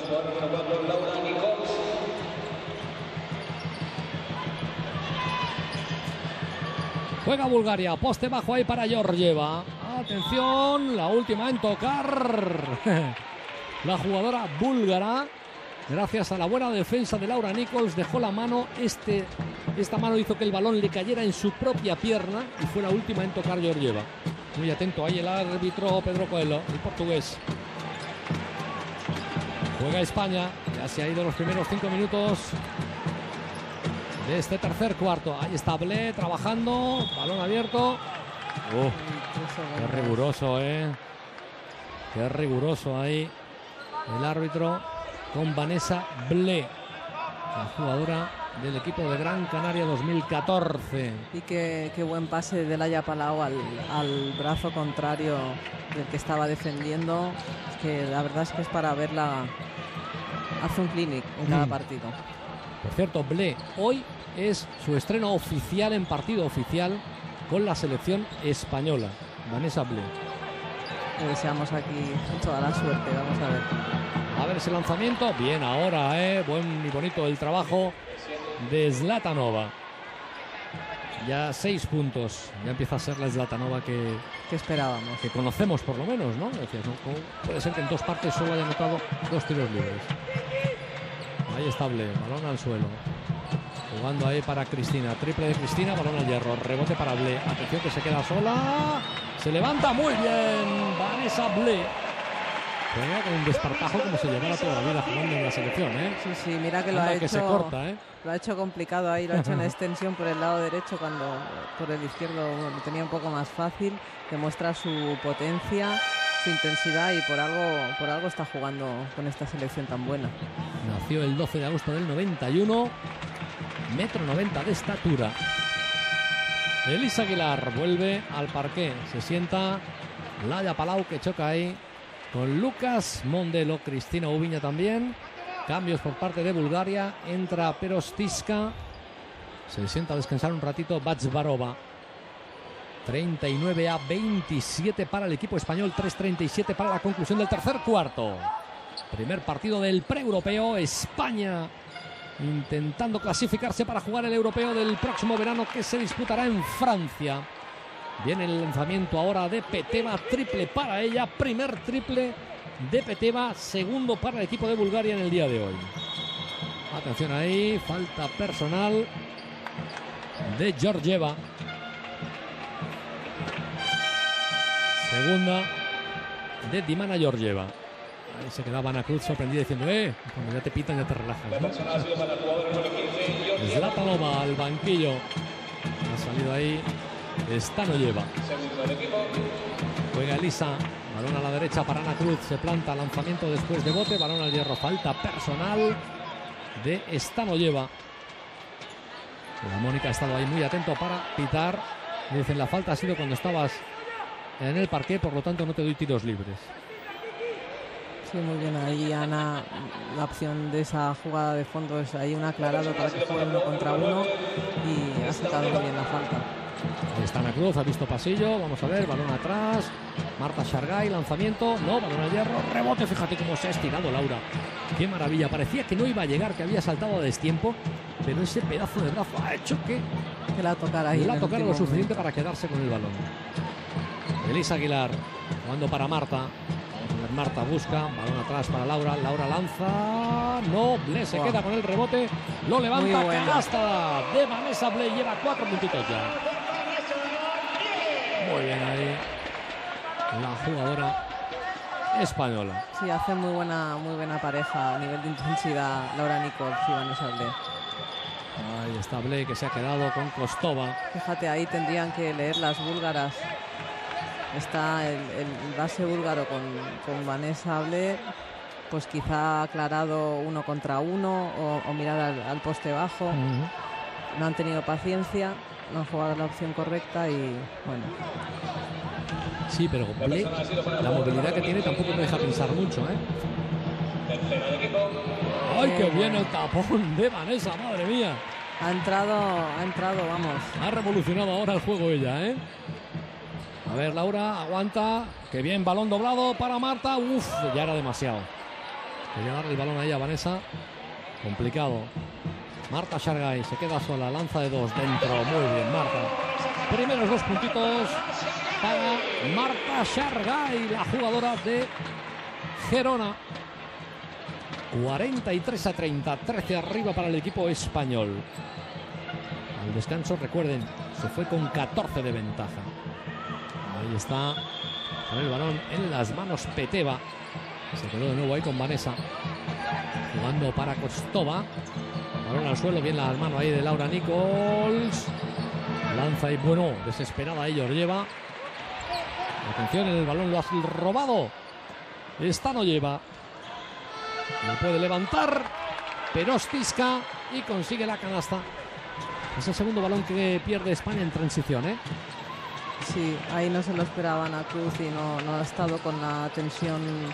Juega Bulgaria, poste bajo ahí para Georgieva. Atención, la última en tocar. La jugadora búlgara, gracias a la buena defensa de Laura Nichols, dejó la mano. Este, esta mano hizo que el balón le cayera en su propia pierna y fue la última en tocar Georgieva. Muy atento ahí el árbitro Pedro Coelho, el portugués. Juega España, ya se ha ido los primeros cinco minutos de este tercer cuarto. Ahí está Ble trabajando, balón abierto. Uh, qué riguroso, eh. Qué riguroso ahí el árbitro con Vanessa Ble, la jugadora del equipo de Gran Canaria dos mil catorce. Y qué, qué buen pase de Laia Palau al, al brazo contrario del que estaba defendiendo. Es que la verdad es que es para verla hace un clinic en cada Mm. partido. Por cierto, Blé, hoy es su estreno oficial en partido oficial con la selección española. Vanessa Blé. Le deseamos aquí toda la suerte, vamos a ver. A ver ese lanzamiento. Bien ahora, ¿eh? Buen y bonito el trabajo de Zlatanova. Ya seis puntos. Ya empieza a ser la Zlatanova que, ¿Qué esperábamos? que conocemos por lo menos, ¿no? Decías, ¿no? ¿Cómo puede ser que en dos partes solo haya anotado dos tiros libres? Ahí está Blé, balón al suelo. Jugando ahí para Cristina. Triple de Cristina, balón al hierro. Rebote para Blé. Atención que se queda sola. Se levanta muy bien Vanessa Blé. Juega con un desparpajo como se llevara toda la vida jugando en la selección, ¿eh? Sí, sí, mira que lo Anda ha que hecho. se corta, ¿eh? Lo ha hecho complicado ahí, lo ha hecho en extensión por el lado derecho cuando por el izquierdo lo tenía un poco más fácil. Demuestra su potencia, su intensidad y por algo, por algo está jugando con esta selección tan buena. Nació el doce de agosto del noventa y uno. Metro noventa de estatura. Elisa Aguilar vuelve al parqué. Se sienta Laia Palau que choca ahí con Lucas Mondelo. Cristina Ubiña también. Cambios por parte de Bulgaria. Entra Perostiska. Se sienta a descansar un ratito Batsvarova. treinta y nueve a veintisiete para el equipo español. tres treinta y siete para la conclusión del tercer cuarto. Primer partido del pre-europeo. España intentando clasificarse para jugar el europeo del próximo verano que se disputará en Francia. Viene el lanzamiento ahora de Peteva, triple para ella, primer triple de Peteva, segundo para el equipo de Bulgaria en el día de hoy. Atención ahí, falta personal de Georgieva. Segunda de Dimana Georgieva. Ahí se quedaba Ana Cruz sorprendida diciendo, eh, cuando ya te pitan ya te relajas, ¿no? Zlatanova al banquillo. Ha salido ahí Stanoyeva. Juega Elisa. Balón a la derecha para Ana Cruz. Se planta, lanzamiento después de bote. Balón al hierro. Falta personal de Stanoyeva. La Mónica ha estado ahí muy atento para pitar. Me dicen, la falta ha sido cuando estabas en el parqué, por lo tanto no te doy tiros libres. Sí, muy bien ahí Ana, la opción de esa jugada de fondo es ahí un aclarado para que juegue uno contra uno y ha sacado muy bien la falta. Ahí está Ana Cruz, ha visto pasillo, vamos a ver, balón atrás, Marta Shargay, lanzamiento, no, balón al hierro, rebote, fíjate cómo se ha estirado Laura, qué maravilla, parecía que no iba a llegar, que había saltado a destiempo, pero ese pedazo de brazo ha hecho que, que la tocara ahí. La tocara lo suficiente momento. para quedarse con el balón. Elisa Aguilar, jugando para Marta. Marta busca, balón atrás para Laura, Laura lanza, no, Blé se wow. queda con el rebote, lo levanta, canasta de Vanessa Blé, lleva cuatro puntitos ya. Muy bien ahí la jugadora española. Sí, hace muy buena, muy buena pareja a nivel de intensidad Laura Nichols y Vanessa Blé. Ahí está Blé que se ha quedado con Kostova. Fíjate, ahí tendrían que leer las búlgaras. Está el, el base búlgaro con, con Vanessa Blé, pues quizá aclarado uno contra uno o, o mirar al, al poste bajo. Uh-huh. No han tenido paciencia, no han jugado la opción correcta y bueno. Sí, pero Blé, la movilidad que tiene tampoco me deja pensar mucho, ¿eh? ¡Ay, qué bien el tapón de Vanessa, madre mía! Ha entrado, ha entrado, vamos. Ha revolucionado ahora el juego ella, ¿eh? A ver, Laura, aguanta. Qué bien, balón doblado para Marta. Uf, ya era demasiado. Quería darle el balón ahí a Vanessa. Complicado. Marta Shargay se queda sola. Lanza de dos dentro. Muy bien, Marta. Primeros dos puntitos para Marta Shargay, la jugadora de Gerona. cuarenta y tres a treinta. trece arriba para el equipo español. Al descanso, recuerden, se fue con catorce de ventaja. Ahí está, con el balón en las manos Peteva. Se quedó de nuevo ahí con Vanessa. Jugando para Kostova. Balón al suelo, bien la mano ahí de Laura Nichols. Lanza y bueno, desesperada ahí Georgieva. Atención, el balón lo ha robado. Esta no lleva. Lo puede levantar Perostiska y consigue la canasta. Es el segundo balón que pierde España en transición, ¿eh? Sí, ahí no se lo esperaban a Cruz y no, no ha estado con la tensión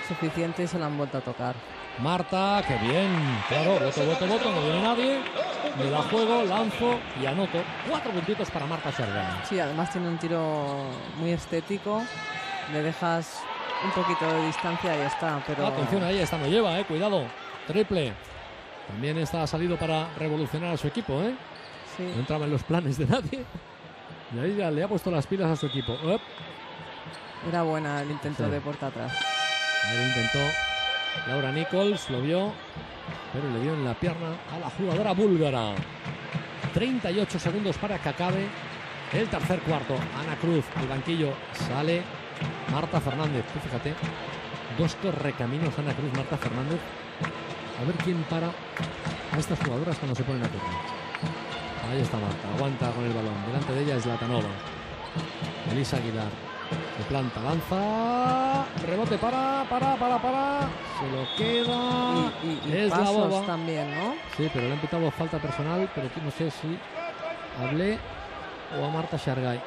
suficiente y se la han vuelto a tocar. Marta, qué bien, claro, voto, voto, voto, no viene nadie, me da juego, lanzo y anoto. Cuatro puntitos para Marta Shargay. Sí, además tiene un tiro muy estético, le dejas un poquito de distancia y ya está, pero... Atención ahí, esta no lleva, eh, cuidado, triple. También está salido para revolucionar a su equipo, eh. Sí. No entraba en los planes de nadie. Y ahí ya le ha puesto las pilas a su equipo. Up. Era buena el intento Sí. de puerta atrás. Ahí lo intentó Laura Nichols, lo vio, pero le dio en la pierna a la jugadora búlgara. treinta y ocho segundos para que acabe el tercer cuarto. Ana Cruz al banquillo, sale Marta Fernández. Tú fíjate, dos correcaminos Ana Cruz, Marta Fernández. A ver quién para a estas jugadoras cuando se ponen a correr. Ahí está Marta, aguanta con el balón. Delante de ella es Latanova. Elisa Aguilar. Se planta, lanza. Rebote para, para, para, para. Se lo queda. Y, y, y es la pasos boba. también, ¿no? Sí, pero le han pitado falta personal. Pero no sé si hablé o a Marta Shargay.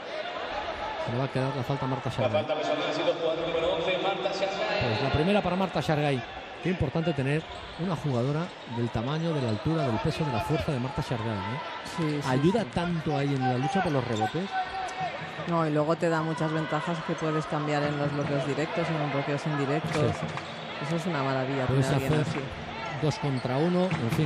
Se le va a quedar la falta a Marta La Shargay. falta personal ha sido jugador número once, Marta Shargay. Pues la primera para Marta Shargay. Qué importante tener una jugadora del tamaño, de la altura, del peso, de la fuerza de Marta Shargay, ¿eh? Sí, sí, Ayuda sí. tanto ahí en la lucha por los rebotes. No, y luego te da muchas ventajas que puedes cambiar en los bloqueos directos, en los bloqueos indirectos. Sí. Eso es una maravilla Puedes tener a alguien hacer así. dos contra uno, en fin.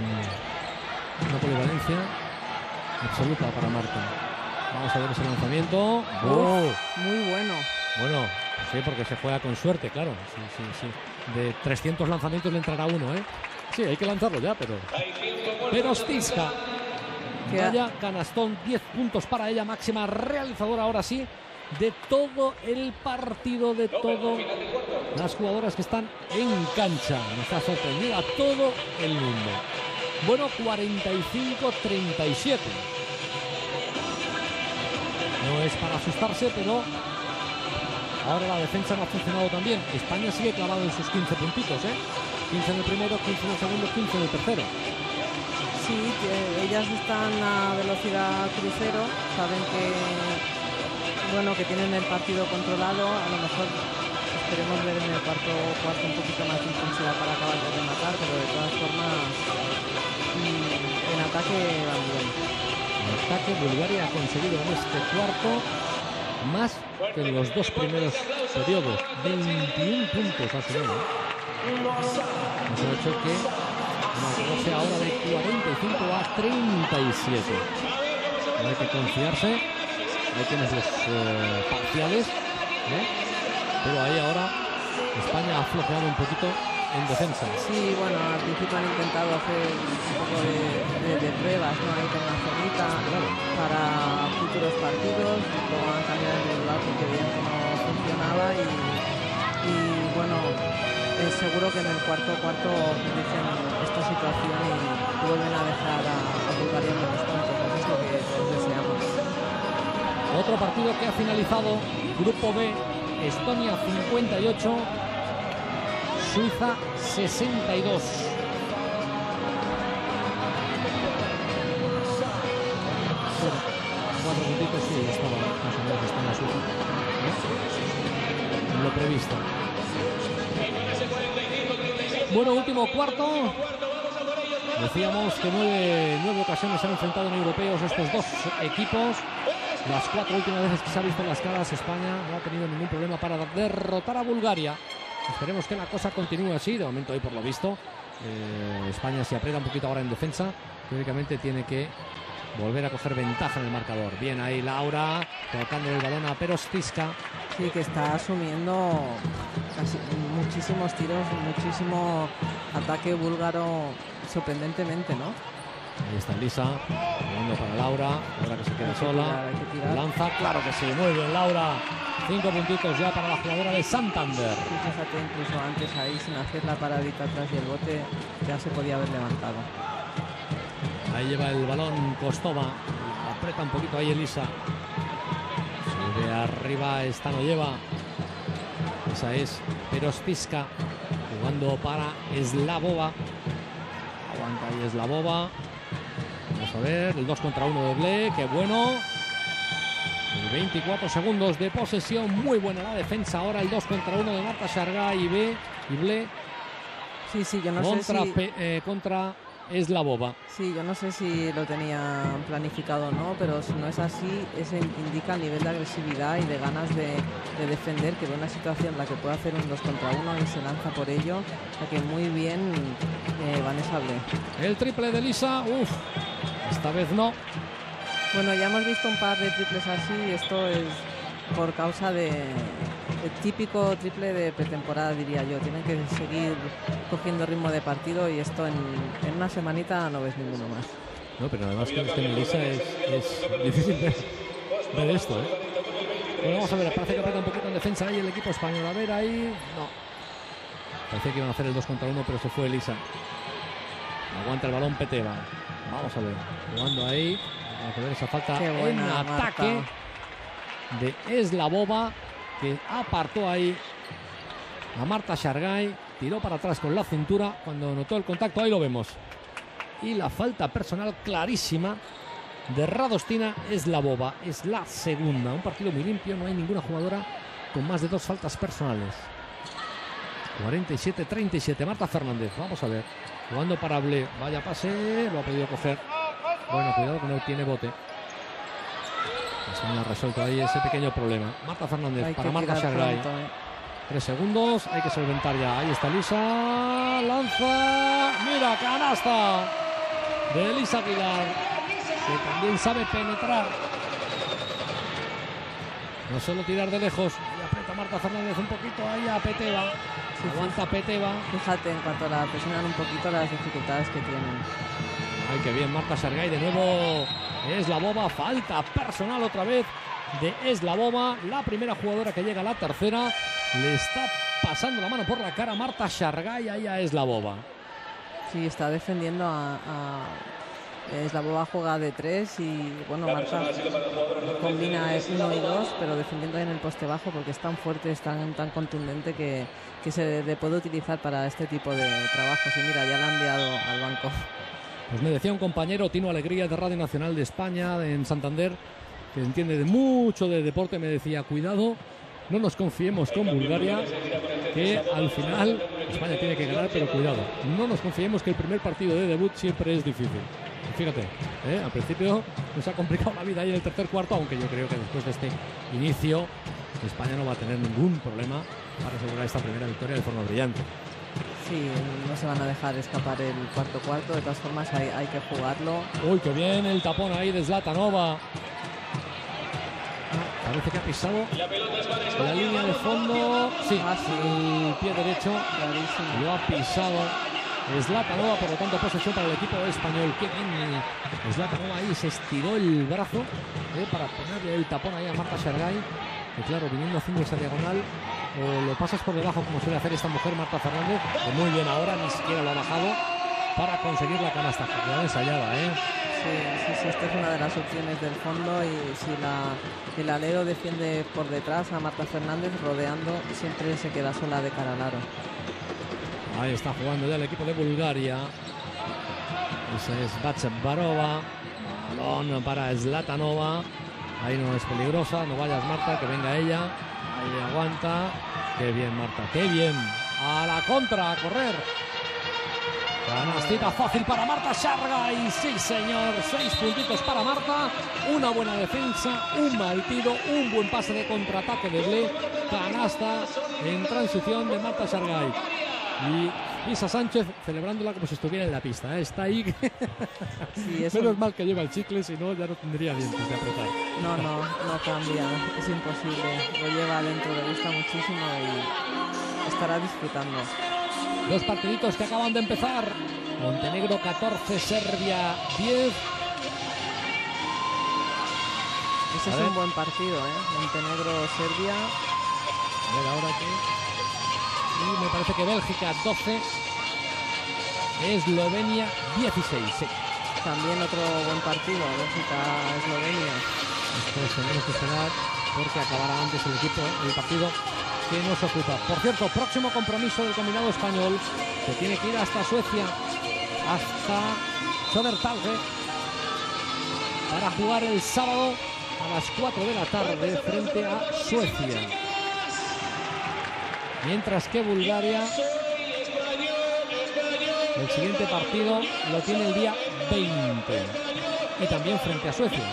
mm, Una polivalencia absoluta para Marta. Vamos a ver ese lanzamiento. Uf, ¡Oh! muy bueno. Bueno, sí, porque se juega con suerte, claro. Sí, sí, sí. De trescientos lanzamientos le entrará uno, ¿eh? Sí, hay que lanzarlo ya, pero... Pero Stiska. Que ha- Vaya canastón, diez puntos para ella, máxima realizadora ahora sí de todo el partido, de todo las jugadoras que están en cancha. Nos ha sorprendido a todo el mundo. Bueno, cuarenta y cinco a treinta y siete. No es para asustarse, pero ahora la defensa no ha funcionado tan bien. España sigue clavado en sus quince puntitos, ¿eh? quince en el primero, quince en el segundo, quince en el tercero. Sí, que ellas están a velocidad crucero, saben que bueno que tienen el partido controlado, a lo mejor esperemos ver en el cuarto cuarto un poquito más de intensidad para acabar de rematar, pero de todas formas mmm, en ataque van bien. En ataque, Bulgaria ha conseguido en este cuarto más que en los dos primeros periodos. veintiún puntos ha subido. Eso ha hecho que marcharse ahora de cuarenta y cinco a treinta y siete. No hay que confiarse. Ahí tienes los eh, parciales. ¿eh? Pero ahí ahora España ha flojeado un poquito en defensa. Sí, bueno, al principio han intentado hacer un poco de, de, de pruebas, ¿no? Ahí con la zonita para futuros partidos, luego han cambiado el regular porque veían que no funcionaba y, y bueno, eh, seguro que en el cuarto cuarto dejan esta situación y vuelven a dejar a, a Bulgaria en los puntos, eso es lo que todos deseamos. Otro partido que ha finalizado, Grupo B, Estonia cincuenta y ocho, Suiza sesenta y dos. Cuatro puntitos, sí, estaba más o menos España Suiza, ¿no? En lo previsto. Bueno, último cuarto. Decíamos que nueve, nueve ocasiones se han enfrentado en europeos estos dos equipos. Las cuatro últimas veces que se ha visto en las caras, España no ha tenido ningún problema para derrotar a Bulgaria. Esperemos que la cosa continúe así. De momento, hoy por lo visto, eh, España se aprieta un poquito ahora en defensa. Teóricamente tiene que volver a coger ventaja en el marcador. Bien ahí Laura, tocando el balón a Perostiska. Sí, que está asumiendo casi muchísimos tiros, muchísimo ataque búlgaro, sorprendentemente, ¿no? Ahí está Elisa, jugando para Laura, ahora que se queda Hay que sola. tirar, hay que tirar. Lanza, claro que sí, muy bien Laura. Cinco puntitos ya para la jugadora de Santander. Sí, fíjate, incluso antes ahí, sin hacer la paradita atrás y el bote, ya se podía haber levantado. Ahí lleva el balón Kostova, aprieta un poquito ahí Elisa. Sube arriba, esta no lleva. Esa es Perostiska, jugando para Slavova. Aguanta ahí Slavova. Vamos a ver, el dos contra uno de Ble, qué bueno. veinticuatro segundos de posesión, muy buena la defensa. Ahora el dos contra uno de Marta Shargay y B y Ble. Sí, sí, yo no contra, sé si... Pe, eh, contra Eslavova. Sí, yo no sé si lo tenían planificado o no, pero si no es así, eso indica el nivel de agresividad y de ganas de, de defender, que ve una situación en la que puede hacer un dos contra uno y se lanza por ello. O sea que muy bien eh, Vanessa Ble. El triple de Lisa, uff, esta vez no. Bueno, ya hemos visto un par de triples así y esto es por causa de, de típico triple de pretemporada, diría yo. Tienen que seguir cogiendo ritmo de partido y esto en, en una semanita no ves ninguno más. No, pero además que este Melissa es, es difícil ver, ver esto, ¿eh? Bueno, vamos a ver, parece que aprieta un poquito en defensa ahí el equipo español. A ver, ahí, no. Parecía que iban a hacer el dos contra uno, pero se fue Elisa. Aguanta el balón Peteva. Vamos a ver, jugando ahí. Vamos a ver esa falta en ataque de Eslavova, que apartó ahí a Marta Shargay, tiró para atrás con la cintura cuando notó el contacto, ahí lo vemos. Y la falta personal clarísima de Radostina Eslavova, es la segunda. Un partido muy limpio, no hay ninguna jugadora con más de dos faltas personales. cuarenta y siete treinta y siete, Marta Fernández, vamos a ver, jugando para Ble, vaya pase, lo ha podido coger. Bueno, cuidado que no tiene bote. Se me ha resuelto ahí ese pequeño problema. Marta Fernández hay para Marta Shargay. Eh. Tres segundos, hay que solventar ya. Ahí está Lisa, lanza, mira, canasta de Elisa Aguilar, que también sabe penetrar. No solo tirar de lejos. Y aprieta Marta Fernández un poquito ahí a Peteva. Sí, aguanta sí. Peteva. Fíjate, en cuanto la presionan un poquito, las dificultades que tienen. Ay, qué bien, Marta Shargay de nuevo. Eslavova, falta personal otra vez de Eslavova, la primera jugadora que llega a la tercera. Le está pasando la mano por la cara Marta Shargay ahí a Eslavova. Sí, está defendiendo a, a Eslavova, juega de tres y bueno, Marta combina es uno y dos, pero defendiendo en el poste bajo porque es tan fuerte, es tan, tan contundente que, que se le puede utilizar para este tipo de trabajos. Y mira, ya la han enviado al banco. Pues me decía un compañero, Tino Alegría, de Radio Nacional de España, en Santander, que entiende de mucho de deporte, me decía, cuidado, no nos confiemos con Bulgaria, que al final España tiene que ganar, pero cuidado, no nos confiemos que el primer partido de debut siempre es difícil. Fíjate, ¿eh? Al principio nos ha complicado la vida ahí en el tercer cuarto, aunque yo creo que después de este inicio España no va a tener ningún problema para asegurar esta primera victoria de forma brillante. Sí, no se van a dejar escapar el cuarto cuarto, de todas formas hay, hay que jugarlo. Uy, qué bien el tapón ahí de Zlatanova. Parece que ha pisado la línea de fondo. Sí, ah, sí. El pie derecho Clarísimo. lo ha pisado Zlatanova, por lo tanto posesión para el equipo español. Qué bien Zlatanova ahí, se estiró el brazo eh, para ponerle el tapón ahí a Marta Shargay. Y claro, viniendo haciendo esa diagonal, o lo pasas por debajo como suele hacer esta mujer Marta Fernández, que muy bien ahora, ni siquiera lo ha bajado para conseguir la canasta. Jugada ensayada, ¿eh? Sí, sí, sí, esta es una de las opciones del fondo y si la, el alero defiende por detrás a Marta Fernández rodeando, siempre se queda sola de cara al aro. Ahí está jugando ya el equipo de Bulgaria. Esa es Bachabarova. Balón para Zlatanova. Ahí no es peligrosa, no vayas Marta, que venga ella. Ahí aguanta. Qué bien Marta, qué bien. A la contra, a correr. Canastita fácil para Marta Shargay. Sí señor, seis puntitos para Marta. Una buena defensa, un mal tiro, un buen pase de contraataque de Ble. Canasta en transición de Marta Shargay. Y Isa Sánchez celebrándola como si estuviera en la pista, ¿eh? Está ahí. Sí, eso... Menos mal que lleva el chicle, si no ya no tendría dientes de apretar. No, no, no cambia, es imposible. Lo lleva adentro, le gusta muchísimo y estará disfrutando. Dos partiditos que acaban de empezar. Montenegro catorce, Serbia diez. Ese es un buen partido, ¿eh? Montenegro-Serbia. A ver ahora que... Y me parece que Bélgica doce, Eslovenia dieciséis. Sí. También otro buen partido, Bélgica-Eslovenia. Después tenemos que esperar porque acabará antes el equipo, el partido que nos ocupa. Por cierto, próximo compromiso del combinado español, que tiene que ir hasta Suecia, hasta Södertälje, para jugar el sábado a las cuatro de la tarde frente a Suecia. Mientras que Bulgaria, el siguiente partido lo tiene el día veinte. Y también frente a Suecia.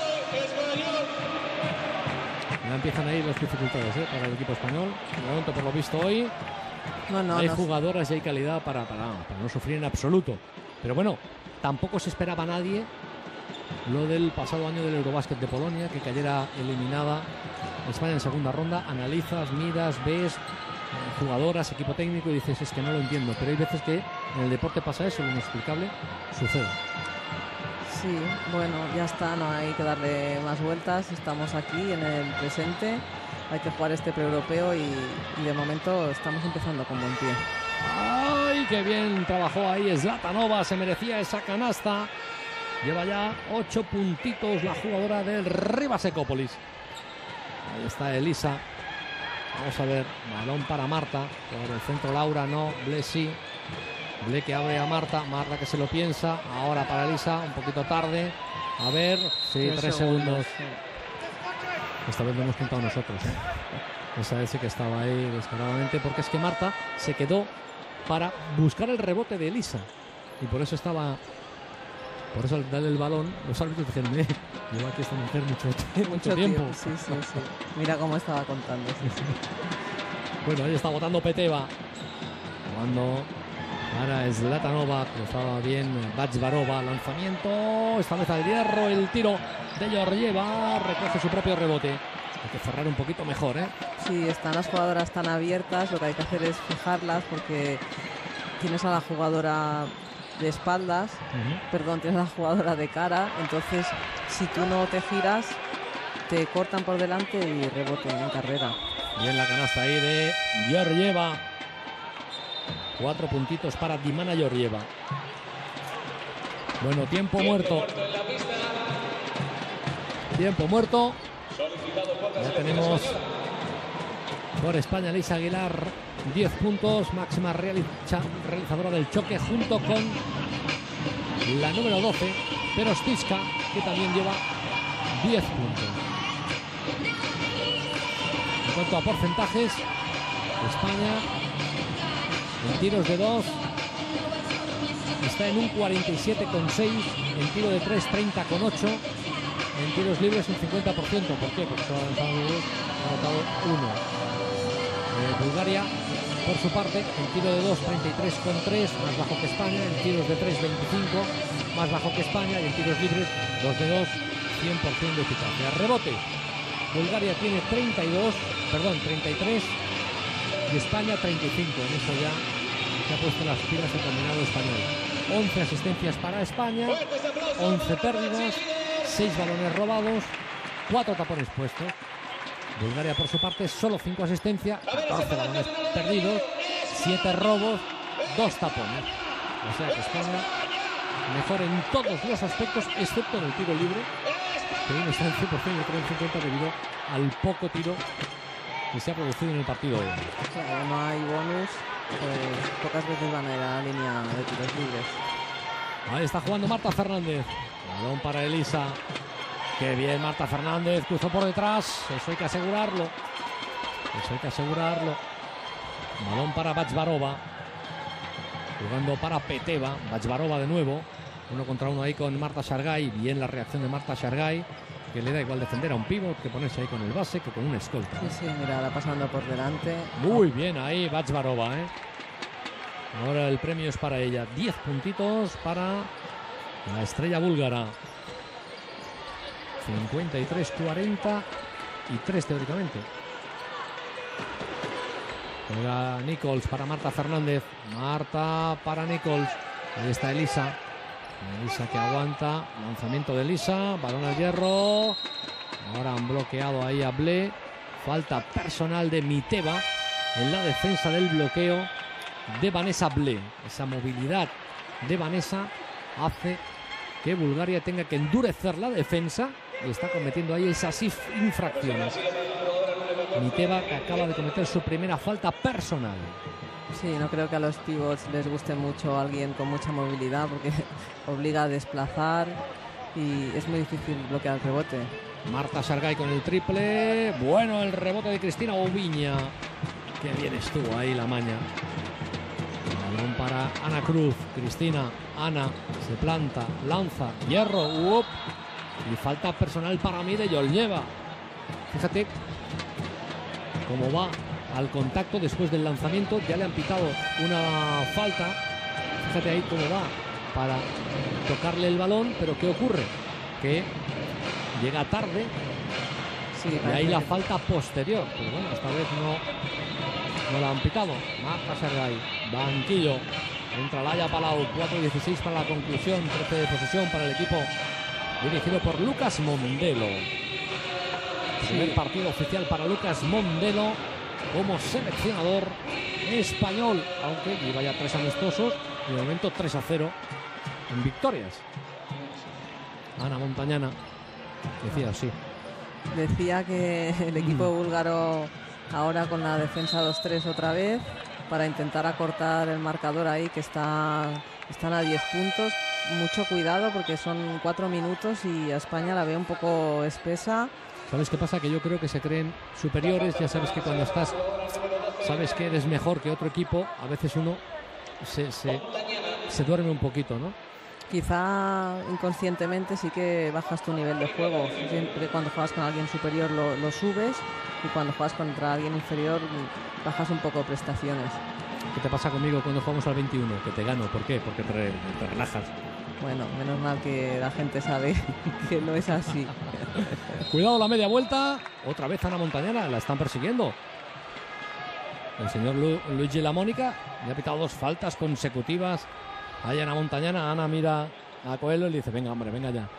Ya empiezan ahí las dificultades ¿eh? para el equipo español. De momento, por lo visto hoy, no, no, hay no. jugadoras y hay calidad para, para, para no sufrir en absoluto. Pero bueno, tampoco se esperaba nadie lo del pasado año del Eurobásquet de Polonia, que cayera eliminada España en segunda ronda. Analizas, miras, ves jugadoras, equipo técnico y dices, es que no lo entiendo. Pero hay veces que en el deporte pasa eso, lo inexplicable sucede. Sí, bueno, ya está, no hay que darle más vueltas. Estamos aquí en el presente. Hay que jugar este pre-europeo y, y de momento estamos empezando con buen pie. ¡Ay, qué bien trabajó ahí Zlatanova! Se merecía esa canasta. Lleva ya ocho puntitos la jugadora del Rivas Ecópolis. Ahí está Elisa. Vamos a ver, balón para Marta. Por el centro Laura, no, Ble sí. Ble que abre a Marta. Marta que se lo piensa. Ahora para Elisa, un poquito tarde. A ver, sí, tres, tres segundos. segundos. Sí. Esta vez lo hemos contado nosotros. ¿eh? Esa vez sí que estaba ahí descaradamente, porque es que Marta se quedó para buscar el rebote de Elisa. Y por eso estaba... Por eso al darle el balón, los árbitros dijeron, eh, lleva aquí esta mujer mucho, mucho, mucho tiempo. Sí, sí, sí. Mira cómo estaba contando. Sí, sí. Bueno, ahí está botando Peteva. Jugando para Zlatanova, cruzaba bien Bachvarova. Lanzamiento, esta vez al hierro, el tiro de Georgieva. Recoge su propio rebote. Hay que cerrar un poquito mejor, ¿eh? Sí, están las jugadoras tan abiertas. Lo que hay que hacer es fijarlas porque tienes a la jugadora de espaldas, uh-huh. perdón, tienes a la jugadora de cara, entonces si tú no te giras te cortan por delante y reboten en carrera. Bien la canasta ahí de Georgieva. Cuatro puntitos para Dimana Georgieva. Bueno, tiempo muerto. Tiempo muerto. Ya tenemos por España Elisa Aguilar, diez puntos, máxima realiza, realizadora del choque, junto con la número doce, Perostiska, que también lleva diez puntos. En cuanto a porcentajes, España en tiros de dos está en un cuarenta y siete coma seis, en tiro de tres treinta coma ocho, en tiros libres un cincuenta por ciento. ¿Por qué? Porque solo ha anotado uno. Eh, Bulgaria, por su parte, en tiro de dos treinta y tres coma tres, más bajo que España, en tiros de tres veinticinco, más bajo que España, y en tiros libres dos de dos, cien por ciento de eficacia. Rebote, Bulgaria tiene treinta y dos, perdón, treinta y tres, y España treinta y cinco. En eso ya se ha puesto las pilas el combinado español. once asistencias para España, once pérdidas, seis balones robados, cuatro tapones puestos. Bulgaria, por su parte, solo cinco asistencias, catorce balones perdidos, siete robos, dos tapones. O sea que España mejor en todos los aspectos, excepto en el tiro libre, que hoy no está en cien por ciento, yo creo en cincuenta por ciento debido al poco tiro que se ha producido en el partido de hoy. Claro, no hay bonus, pues pocas veces van a ir a la línea de tiros libres. Ahí está jugando Marta Fernández. Balón para Elisa. Qué bien Marta Fernández, cruzó por detrás. Eso hay que asegurarlo. Eso hay que asegurarlo. Balón para Bachvarova. Jugando para Peteva. Bachvarova de nuevo. Uno contra uno ahí con Marta Shargay. Bien la reacción de Marta Shargay, que le da igual defender a un pívot que ponerse ahí con el base que con un escolta. Sí, sí, mira, la pasando por delante. Muy bien ahí Bachvarova, ¿eh? Ahora el premio es para ella. diez puntitos para la estrella búlgara. cincuenta y tres cuarenta y tres teóricamente. Juega Nichols para Marta Fernández. Marta para Nichols. Ahí está Elisa. Elisa que aguanta. Lanzamiento de Elisa. Balón al hierro. Ahora han bloqueado ahí a Ble. Falta personal de Miteva en la defensa del bloqueo de Vanessa Ble. Esa movilidad de Vanessa hace que Bulgaria tenga que endurecer la defensa y está cometiendo ahí esas infracciones. Miteva, que acaba de cometer su primera falta personal. Sí, no creo que a los pivots les guste mucho alguien con mucha movilidad porque obliga a desplazar y es muy difícil bloquear el rebote. Marta Sargay con el triple. Bueno, el rebote de Cristina Oubiña. Qué bien estuvo ahí la maña. Balón para Ana Cruz. Cristina, Ana se planta, lanza, hierro. Uop. Y falta personal para mí de Yoljeva. Fíjate cómo va al contacto después del lanzamiento. Ya le han pitado una falta. Fíjate ahí cómo va para tocarle el balón. Pero ¿qué ocurre? Que llega tarde. Sí, y ahí la falta posterior. Pero bueno, esta vez no, no la han pitado. Marta Sargay, banquillo. Entra Laia Palau. cuatro dieciséis para la conclusión. trece de posesión para el equipo dirigido por Lucas Mondelo. Primer Sí. partido oficial para Lucas Mondelo como seleccionador español, aunque lleva ya tres amistosos y de momento tres a cero en victorias. Ana Montañana decía sí. Decía que el equipo búlgaro ahora con la defensa dos tres otra vez para intentar acortar el marcador ahí, que está, están a diez puntos. Mucho cuidado porque son cuatro minutos y a España la veo un poco espesa. ¿Sabes qué pasa? Que yo creo que se creen superiores. Ya sabes que cuando estás, sabes que eres mejor que otro equipo, a veces uno se, se, se duerme un poquito, ¿no? Quizá inconscientemente sí que bajas tu nivel de juego. Siempre cuando juegas con alguien superior lo, lo subes, y cuando juegas contra alguien inferior bajas un poco prestaciones. ¿Qué te pasa conmigo cuando jugamos al veintiuno? Que te gano. ¿Por qué? Porque te, re- te relajas. Bueno, menos mal que la gente sabe que no es así. Cuidado la media vuelta. Otra vez Ana Montañana. La están persiguiendo. El señor Lu- Luigi Lamónica le ha pitado dos faltas consecutivas. Ahí Ana Montañana. Ana mira a Coelho y le dice: venga, hombre, venga ya.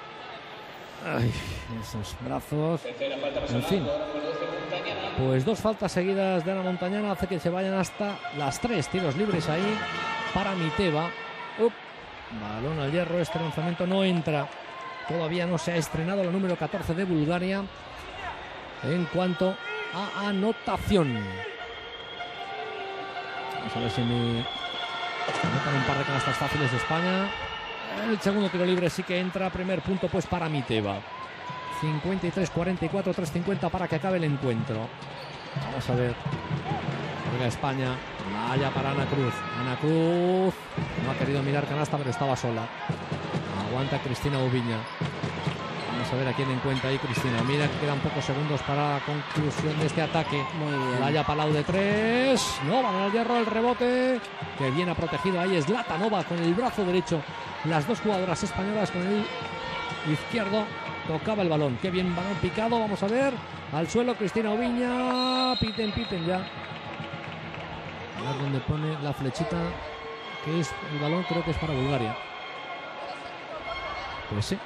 Ay, esos brazos. En fin. Pues dos faltas seguidas de Ana Montañana hace que se vayan hasta las tres tiros libres ahí para Miteva. Up. Balón al hierro. Este lanzamiento no entra. Todavía no se ha estrenado la número catorce de Bulgaria en cuanto a anotación. Vamos a ver si me anotan un par de canastas fáciles de España. El segundo tiro libre sí que entra. Primer punto pues para Miteva. cincuenta y tres cuarenta y cuatro, tres cincuenta para que acabe el encuentro. Vamos a ver. Juega España. Vaya para Ana Cruz. Ana Cruz no ha querido mirar canasta, pero estaba sola. Aguanta Cristina Oubiña. Vamos a ver a quién encuentra ahí Cristina. Mira que quedan pocos segundos para la conclusión de este ataque. Muy bien. Laia Palau de tres. No, van al hierro el rebote. Que bien ha protegido ahí Zlatanova con el brazo derecho. Las dos jugadoras españolas con el izquierdo. Tocaba el balón. Qué bien, balón picado. Vamos a ver. Al suelo Cristina Oubiña. Piten, piten ya. A ver dónde pone la flechita. Que es el balón, creo que es para Bulgaria. Pues sí.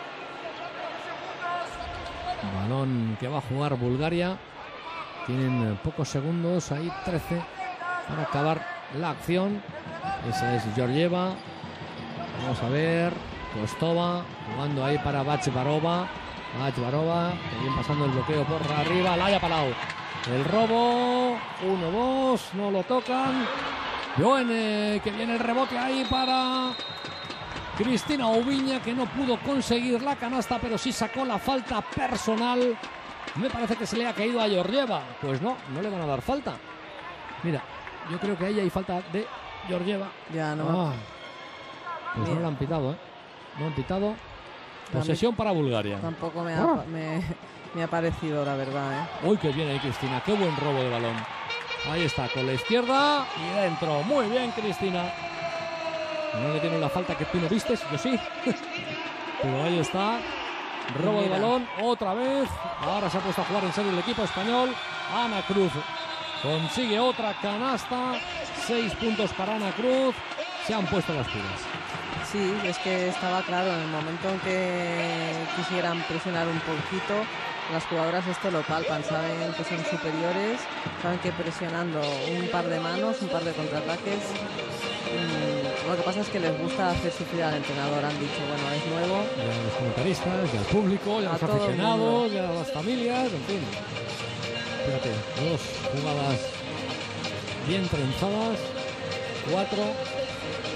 Balón que va a jugar Bulgaria. Tienen pocos segundos. Ahí trece para acabar la acción. Esa es Georgieva. Vamos a ver. Kostova jugando ahí para Bachvarova. Bachvarova, que viene pasando el bloqueo por arriba. Laia Palau. El robo. uno dos. No lo tocan. Joene, que viene el rebote ahí para Cristina Oubiña, que no pudo conseguir la canasta, pero sí sacó la falta personal. Me parece que se le ha caído a Georgieva. Pues no, no le van a dar falta. Mira, yo creo que ahí hay falta de Georgieva. Ya no. Ah, pues Mira. no la han pitado, ¿eh? No han pitado. Posesión para Bulgaria. Tampoco me ha, Ah. me, me ha parecido, la verdad, ¿eh? Uy, qué bien ahí Cristina. Qué buen robo de balón. Ahí está, con la izquierda y dentro. Muy bien, Cristina. No le tienen la falta que tú no vistes, yo sí. Pero ahí está. Robo de Mira. balón otra vez. Ahora se ha puesto a jugar en serio el equipo español. Ana Cruz consigue otra canasta. Seis puntos para Ana Cruz. Se han puesto las pilas. Sí, es que estaba claro, en el momento en que quisieran presionar un poquito, las jugadoras esto lo palpan, saben que son superiores, saben que presionando un par de manos, un par de contraataques, mmm, lo que pasa es que les gusta hacer sufrir al entrenador, han dicho, bueno, es nuevo. Ya a los comentaristas, ya al público, ya a A los todo el aficionados, mundo. ya a las familias, en fin. Fíjate, dos jugadas bien trenzadas, cuatro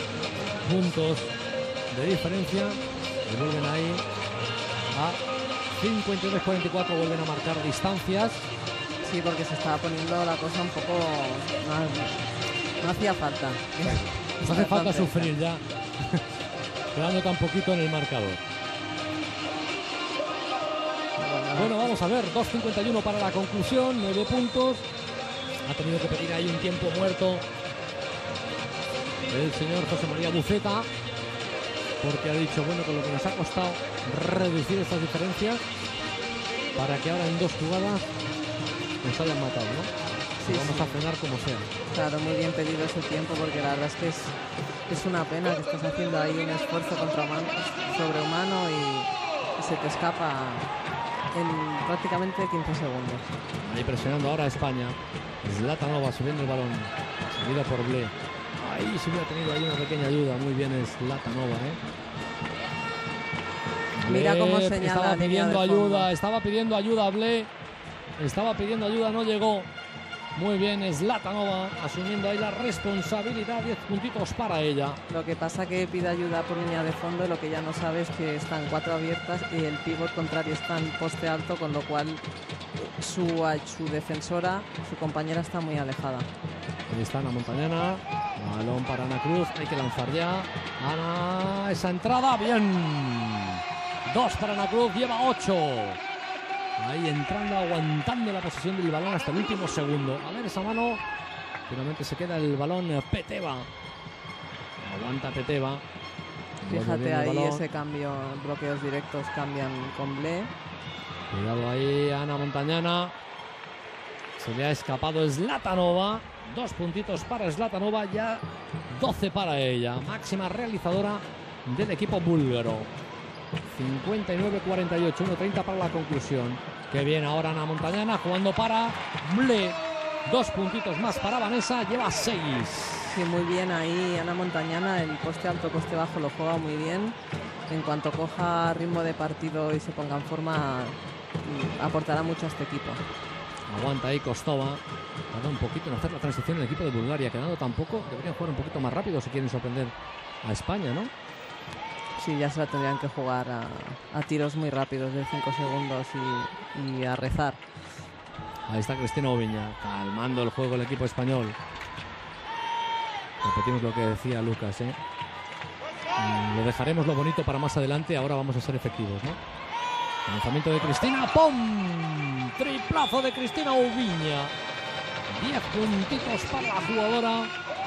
puntos de diferencia y vuelven ahí a cincuenta y dos cuarenta y cuatro vuelven a marcar distancias. Sí, porque se estaba poniendo la cosa un poco... No, no hacía falta. Nos hace falta sufrir ya. Quedando tan poquito en el marcador. Bueno, vamos a ver. dos cincuenta y uno para la conclusión. nueve puntos. Ha tenido que pedir ahí un tiempo muerto el señor José María Buceta, porque ha dicho, bueno, con lo que nos ha costado reducir estas diferencias para que ahora en dos jugadas nos hayan matado, ¿no? Sí, vamos sí. a frenar como sea. Claro, muy bien pedido ese tiempo, porque la verdad es que es, es una pena que estés haciendo ahí un esfuerzo contra sobrehumano y, y se te escapa en prácticamente quince segundos. Ahí presionando ahora a España. Zlatanova subiendo el balón, seguida por Ble. Ahí se hubiera tenido ahí una pequeña ayuda. Muy bien Zlatanova, ¿eh? Mira cómo señala. Estaba pidiendo ayuda, estaba pidiendo ayuda a Ble. Estaba pidiendo ayuda, no llegó. Muy bien Zlatanova, asumiendo ahí la responsabilidad. diez puntitos para ella. Lo que pasa que pide ayuda por línea de fondo, y lo que ya no sabe es que están cuatro abiertas y el pívot contrario está en poste alto, con lo cual su, su defensora, su compañera, está muy alejada. Ahí está Ana Montañana. Balón para Ana Cruz. Hay que lanzar ya. Ana, esa entrada, bien. Dos para Ana Cruz, lleva ocho. Ahí entrando, aguantando la posesión del balón hasta el último segundo. A ver esa mano. Finalmente se queda el balón Peteva. Aguanta Peteva. Fíjate ahí ese cambio, bloqueos directos cambian con Ble. Cuidado ahí Ana Montañana. Se le ha escapado Zlatanova. Dos puntitos para Zlatanova, ya doce para ella. Máxima realizadora del equipo búlgaro. cincuenta y nueve cuarenta y ocho, uno treinta para la conclusión. Que bien ahora Ana Montañana jugando para Ble. Dos puntitos más para Vanessa, lleva seis. Sí, muy bien ahí Ana Montañana. El poste alto, poste bajo lo juega muy bien. En cuanto coja ritmo de partido y se ponga en forma, aportará mucho a este equipo. Aguanta ahí Kostova. Tarda un poquito en hacer la transición en el equipo de Bulgaria, quedando tampoco. Deberían jugar un poquito más rápido si quieren sorprender a España, ¿no? Sí, ya se la tendrían que jugar a, a tiros muy rápidos de cinco segundos y, y a rezar. Ahí está Cristina Oviña, calmando el juego el equipo español. Repetimos lo que decía Lucas, ¿eh? Lo dejaremos lo bonito para más adelante. Ahora vamos a ser efectivos, ¿no? Lanzamiento de Cristina, ¡pum! Triplazo de Cristina Oviña. diez puntitos para la jugadora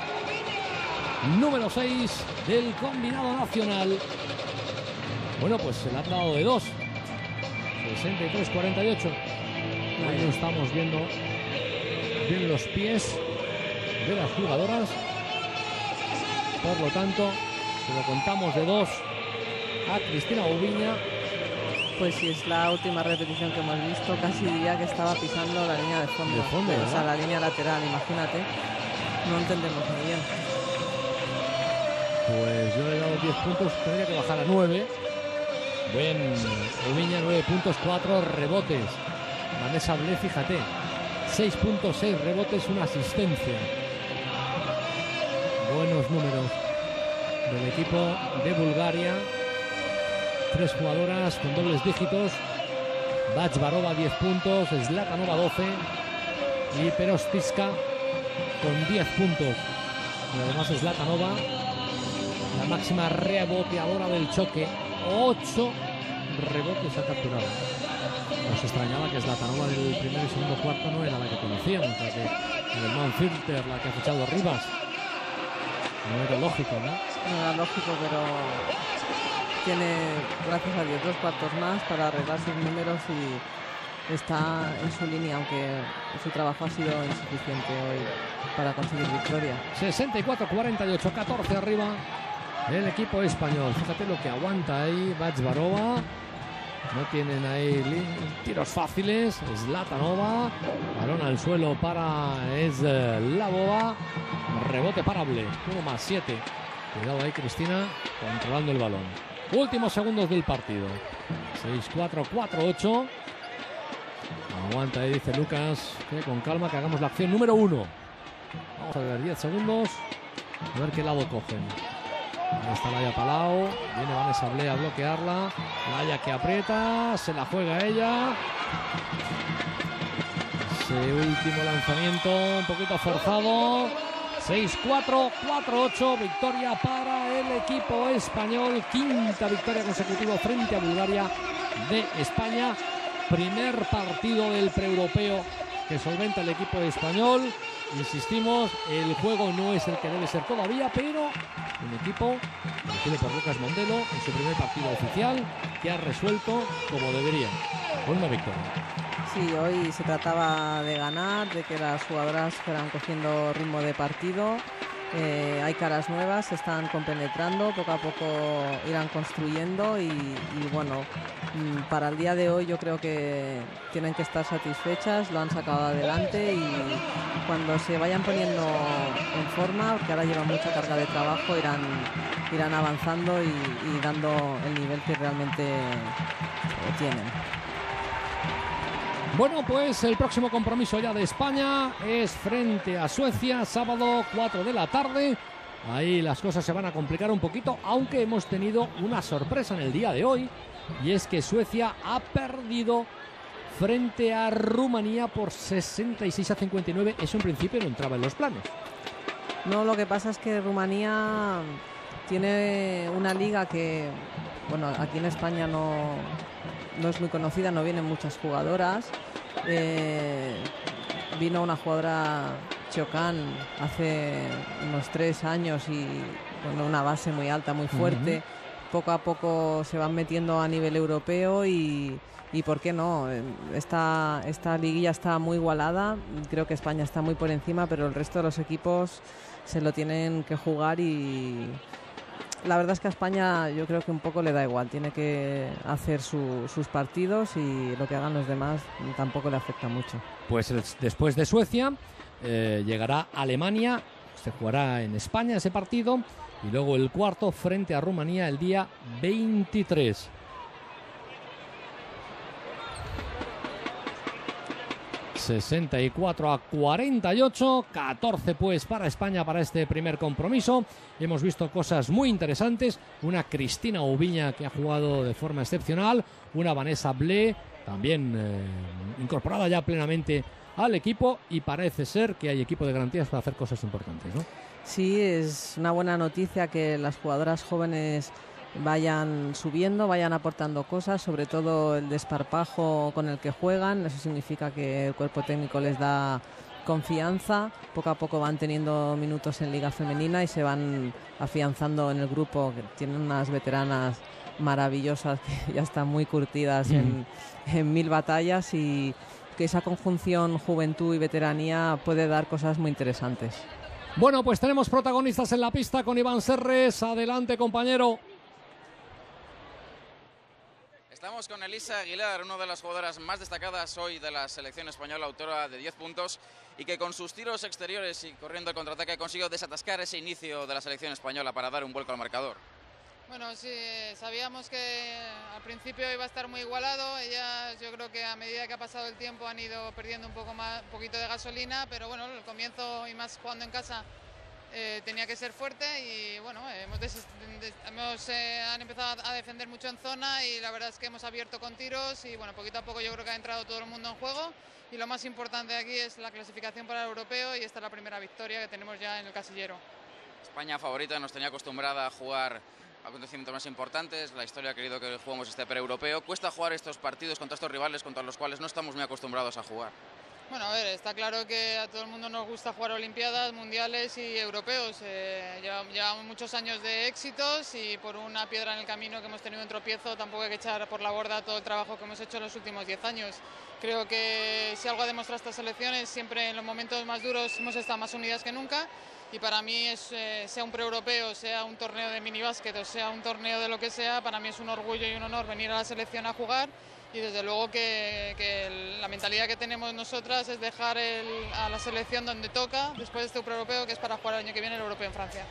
número seis del combinado nacional. Bueno, pues se le ha dado de dos. sesenta y tres cuarenta y ocho. Ahí lo estamos viendo. Bien los pies de las jugadoras. Por lo tanto, se lo contamos de dos a Cristina Oviña. Pues si es la última repetición que hemos visto, casi diría que estaba pisando la línea de fondo. De fondo, o sea, la línea lateral, imagínate. No entendemos muy bien. Pues yo le he dado diez puntos, tendría que bajar a nueve. Buen Oviña, nueve puntos, cuatro rebotes. Vanessa Ble, fíjate, seis puntos, seis rebotes, una asistencia. Buenos números del equipo de Bulgaria. Tres jugadoras con dobles dígitos. Bachvarova diez puntos, Zlatanova doce y Perostiska con diez puntos. Y además Zlatanova, la máxima reboteadora del choque, ocho rebotes ha capturado. Nos extrañaba que Zlatanova del primer y segundo cuarto no era la que conocíamos, la que en el non-filter, la que ha fichado Rivas. No era lógico, ¿no? No era lógico, pero tiene, gracias a Dios, dos cuartos más para arreglar sus números y está en su línea, aunque su trabajo ha sido insuficiente hoy para conseguir victoria. sesenta y cuatro cuarenta y ocho, catorce arriba el equipo español. Fíjate lo que aguanta ahí Bachvarova. No tienen ahí tiros fáciles. Zlatanova, balón al suelo para Eslavova, rebote para Ble, uno más siete. Cuidado ahí Cristina, controlando el balón. Últimos segundos del partido. seis cuatro, cuatro ocho. Aguanta ahí, dice Lucas, que con calma que hagamos la acción número uno. Vamos a ver, diez segundos. A ver qué lado cogen. Ahí está Laia Palau. Viene Vanessa Blé a bloquearla. Laia que aprieta. Se la juega ella. Ese último lanzamiento un poquito forzado. seis cuatro, cuatro ocho. Victoria para el equipo español. Quinta victoria consecutiva frente a Bulgaria de España. Primer partido del preeuropeo que solventa el equipo español. Insistimos, el juego no es el que debe ser todavía, pero un equipo dirigido por Lucas Mondelo en su primer partido oficial que ha resuelto como debería, con una victoria. Sí, hoy se trataba de ganar, de que las jugadoras fueran cogiendo ritmo de partido. Eh, hay caras nuevas, se están compenetrando, poco a poco irán construyendo y, y bueno, para el día de hoy yo creo que tienen que estar satisfechas, lo han sacado adelante y cuando se vayan poniendo en forma, porque ahora llevan mucha carga de trabajo, irán, irán avanzando y, y dando el nivel que realmente eh, tienen. Bueno, pues el próximo compromiso ya de España es frente a Suecia, sábado cuatro de la tarde. Ahí las cosas se van a complicar un poquito, aunque hemos tenido una sorpresa en el día de hoy, y es que Suecia ha perdido frente a Rumanía por sesenta y seis a cincuenta y nueve. Eso en principio no entraba en los planes. No, lo que pasa es que Rumanía tiene una liga que, bueno, aquí en España no... no es muy conocida, no vienen muchas jugadoras. Eh, vino una jugadora, Chiocan, hace unos tres años y con una base muy alta, muy fuerte. Uh-huh. Poco a poco se van metiendo a nivel europeo y, y ¿por qué no? Esta, esta liguilla está muy igualada. Creo que España está muy por encima, pero el resto de los equipos se lo tienen que jugar y... la verdad es que a España yo creo que un poco le da igual, tiene que hacer su, sus partidos y lo que hagan los demás tampoco le afecta mucho. Pues el, después de Suecia eh, llegará Alemania, se jugará en España ese partido y luego el cuarto frente a Rumanía el día veintitrés. sesenta y cuatro a cuarenta y ocho, catorce pues para España para este primer compromiso. Hemos visto cosas muy interesantes, una Cristina Ubiña que ha jugado de forma excepcional, una Vanessa Blé también eh, incorporada ya plenamente al equipo y parece ser que hay equipo de garantías para hacer cosas importantes, ¿no? Sí, es una buena noticia que las jugadoras jóvenes vayan subiendo, vayan aportando cosas, sobre todo el desparpajo con el que juegan. Eso significa que el cuerpo técnico les da confianza, poco a poco van teniendo minutos en Liga Femenina y se van afianzando en el grupo, que tienen unas veteranas maravillosas que ya están muy curtidas mm. en, en mil batallas y que esa conjunción juventud y veteranía puede dar cosas muy interesantes. Bueno, pues tenemos protagonistas en la pista con Iván Serres. Adelante, compañero. Estamos con Elisa Aguilar, una de las jugadoras más destacadas hoy de la selección española, autora de diez puntos y que con sus tiros exteriores y corriendo al contraataque consiguió desatascar ese inicio de la selección española para dar un vuelco al marcador. Bueno, sí, sabíamos que al principio iba a estar muy igualado. Ellas, yo creo que a medida que ha pasado el tiempo han ido perdiendo un poco más, un poquito de gasolina, pero bueno, el comienzo y más jugando en casa Eh, tenía que ser fuerte y bueno, hemos, des, des, hemos eh, han empezado a defender mucho en zona y la verdad es que hemos abierto con tiros y bueno, poquito a poco yo creo que ha entrado todo el mundo en juego y lo más importante aquí es la clasificación para el europeo y esta es la primera victoria que tenemos ya en el casillero. España favorita, nos tenía acostumbrada a jugar acontecimientos más importantes, la historia ha querido que juguemos este pre-europeo. ¿Cuesta jugar estos partidos contra estos rivales contra los cuales no estamos muy acostumbrados a jugar? Bueno, a ver, está claro que a todo el mundo nos gusta jugar olimpiadas, mundiales y europeos. Eh, llevamos, llevamos muchos años de éxitos y por una piedra en el camino que hemos tenido un tropiezo tampoco hay que echar por la borda todo el trabajo que hemos hecho en los últimos diez años. Creo que si algo ha demostrado estas selecciones, siempre en los momentos más duros hemos estado más unidas que nunca y para mí, es, eh, sea un pre-europeo, sea un torneo de minibásquet o sea un torneo de lo que sea, para mí es un orgullo y un honor venir a la selección a jugar. Y desde luego que, que la mentalidad que tenemos nosotras es dejar el, a la selección donde toca después de este europeo, que es para jugar el año que viene el europeo en Francia.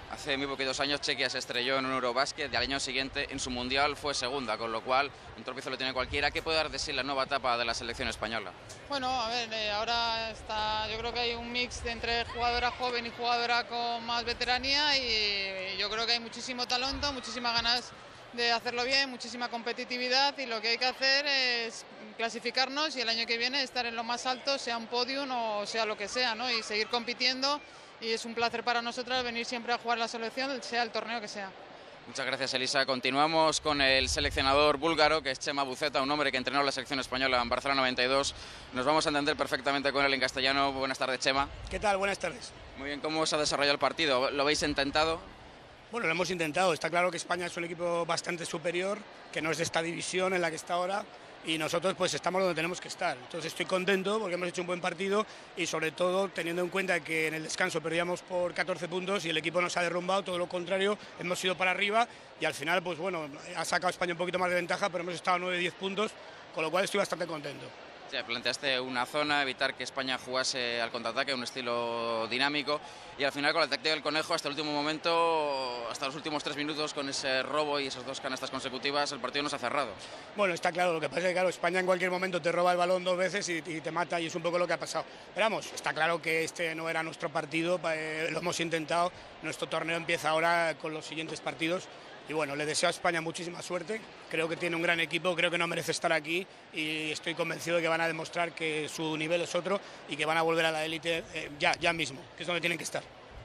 Hace muy poquitos años Chequia se estrelló en un Eurobásquet y al año siguiente en su Mundial fue segunda, con lo cual un tropiezo lo tiene cualquiera. ¿Qué puede dar de sí la nueva etapa de la selección española? Bueno, a ver, eh, ahora está, yo creo que hay un mix de entre jugadora joven y jugadora con más veteranía y yo creo que hay muchísimo talento, muchísimas ganas de hacerlo bien, muchísima competitividad y lo que hay que hacer es clasificarnos y el año que viene estar en lo más alto, sea un podium o sea lo que sea, ¿no? Y seguir compitiendo. Y es un placer para nosotras venir siempre a jugar la selección, sea el torneo que sea. Muchas gracias, Elisa. Continuamos con el seleccionador búlgaro, que es Chema Buceta, un hombre que entrenó la selección española en Barcelona noventa y dos. Nos vamos a entender perfectamente con él en castellano. Buenas tardes, Chema. ¿Qué tal? Buenas tardes. Muy bien, ¿cómo se ha desarrollado el partido? ¿Lo habéis intentado? Bueno, lo hemos intentado. Está claro que España es un equipo bastante superior, que no es de esta división en la que está ahora, y nosotros pues estamos donde tenemos que estar. Entonces estoy contento porque hemos hecho un buen partido y sobre todo teniendo en cuenta que en el descanso perdíamos por catorce puntos y el equipo nos ha derrumbado, todo lo contrario, hemos ido para arriba y al final pues bueno, ha sacado España un poquito más de ventaja, pero hemos estado a nueve diez puntos, con lo cual estoy bastante contento. Sí, planteaste una zona, evitar que España jugase al contraataque, un estilo dinámico, y al final con la táctica del conejo hasta el último momento, hasta los últimos tres minutos, con ese robo y esas dos canastas consecutivas, el partido no se ha cerrado. Bueno, está claro, lo que pasa es que claro, España en cualquier momento te roba el balón dos veces y, y te mata, y es un poco lo que ha pasado. Pero vamos, está claro que este no era nuestro partido, eh, lo hemos intentado, nuestro torneo empieza ahora con los siguientes partidos. Y bueno, le deseo a España muchísima suerte, creo que tiene un gran equipo, creo que no merece estar aquí y estoy convencido de que van a demostrar que su nivel es otro y que van a volver a la élite eh, ya, ya mismo, que es donde tienen que estar.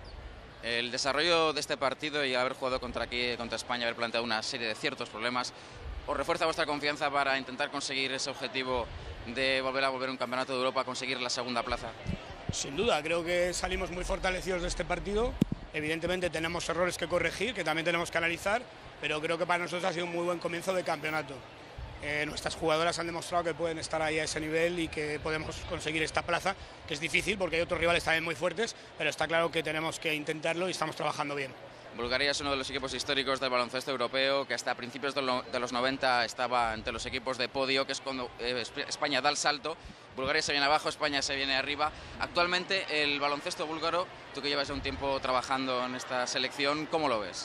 El desarrollo de este partido y haber jugado contra, aquí, contra España, haber planteado una serie de ciertos problemas, ¿os refuerza vuestra confianza para intentar conseguir ese objetivo de volver a volver a un campeonato de Europa, conseguir la segunda plaza? Sin duda, creo que salimos muy fortalecidos de este partido. Evidentemente tenemos errores que corregir, que también tenemos que analizar, pero creo que para nosotros ha sido un muy buen comienzo de campeonato. Eh, nuestras jugadoras han demostrado que pueden estar ahí a ese nivel y que podemos conseguir esta plaza, que es difícil porque hay otros rivales también muy fuertes, pero está claro que tenemos que intentarlo y estamos trabajando bien. Bulgaria es uno de los equipos históricos del baloncesto europeo, que hasta principios de, lo, de los noventa estaba entre los equipos de podio, que es cuando eh, España da el salto. Bulgaria se viene abajo, España se viene arriba. Actualmente el baloncesto búlgaro, tú que llevas ya un tiempo trabajando en esta selección, ¿cómo lo ves?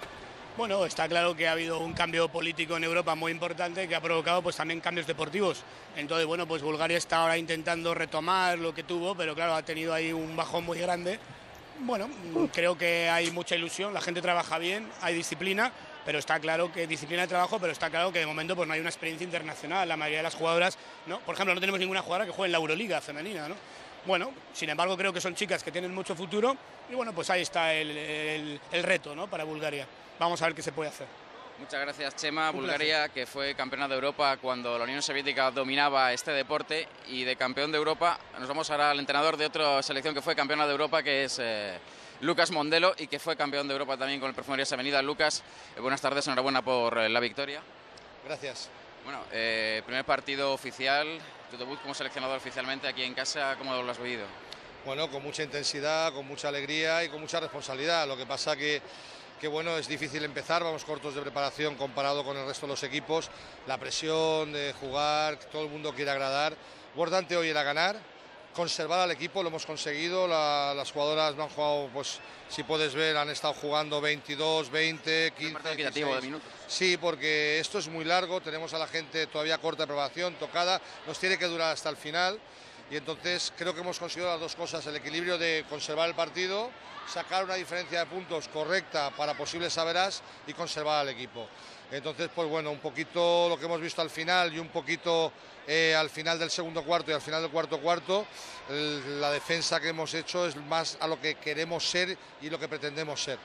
Bueno, está claro que ha habido un cambio político en Europa muy importante que ha provocado pues también cambios deportivos. Entonces, bueno, pues Bulgaria está ahora intentando retomar lo que tuvo, pero claro, ha tenido ahí un bajón muy grande. Bueno, creo que hay mucha ilusión, la gente trabaja bien, hay disciplina, pero está claro que disciplina de trabajo, pero está claro que de momento pues no hay una experiencia internacional. La mayoría de las jugadoras, ¿no? Por ejemplo, no tenemos ninguna jugadora que juegue en la Euroliga femenina, ¿no? Bueno, sin embargo, creo que son chicas que tienen mucho futuro y bueno, pues ahí está el, el, el reto, ¿no? Para Bulgaria. Vamos a ver qué se puede hacer. Muchas gracias, Chema. Un Bulgaria, placer. que fue campeona de Europa cuando la Unión Soviética dominaba este deporte, y de campeón de Europa nos vamos ahora al entrenador de otra selección que fue campeona de Europa, que es eh, Lucas Mondelo, y que fue campeón de Europa también con el Perfumerías Avenida. Lucas, eh, buenas tardes, enhorabuena por eh, la victoria. Gracias. Bueno, eh, primer partido oficial, tu debut como seleccionador oficialmente aquí en casa, ¿cómo lo has vivido? Bueno, con mucha intensidad, con mucha alegría y con mucha responsabilidad. Lo que pasa que que bueno, es difícil empezar, vamos cortos de preparación comparado con el resto de los equipos, la presión de jugar, todo el mundo quiere agradar. Lo importante hoy era ganar, conservar al equipo, lo hemos conseguido, la, las jugadoras no han jugado, pues si puedes ver, han estado jugando veintidós, veinte, quince, dieciséis. De minutos. Sí, porque esto es muy largo, tenemos a la gente todavía corta de preparación, tocada, nos tiene que durar hasta el final. Y entonces creo que hemos conseguido las dos cosas, el equilibrio de conservar el partido, sacar una diferencia de puntos correcta para posibles averas y conservar al equipo. Entonces, pues bueno, un poquito lo que hemos visto al final y un poquito eh, al final del segundo cuarto y al final del cuarto cuarto, el, la defensa que hemos hecho es más a lo que queremos ser y lo que pretendemos ser.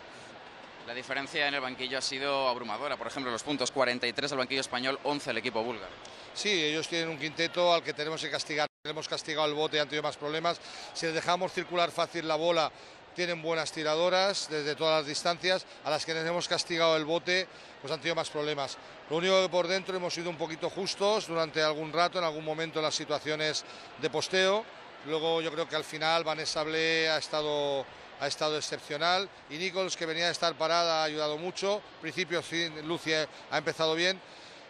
La diferencia en el banquillo ha sido abrumadora. Por ejemplo, los puntos, cuarenta y tres al banquillo español, once al equipo búlgaro. Sí, ellos tienen un quinteto al que tenemos que castigar. Hemos castigado el bote y han tenido más problemas. Si les dejamos circular fácil la bola, tienen buenas tiradoras desde todas las distancias. A las que les hemos castigado el bote, pues han tenido más problemas. Lo único que por dentro hemos sido un poquito justos durante algún rato, en algún momento en las situaciones de posteo. Luego yo creo que al final Vanessa Blé ha estado... ha estado excepcional, y Nichols, que venía de estar parada, ha ayudado mucho. Al principio Lucia ha empezado bien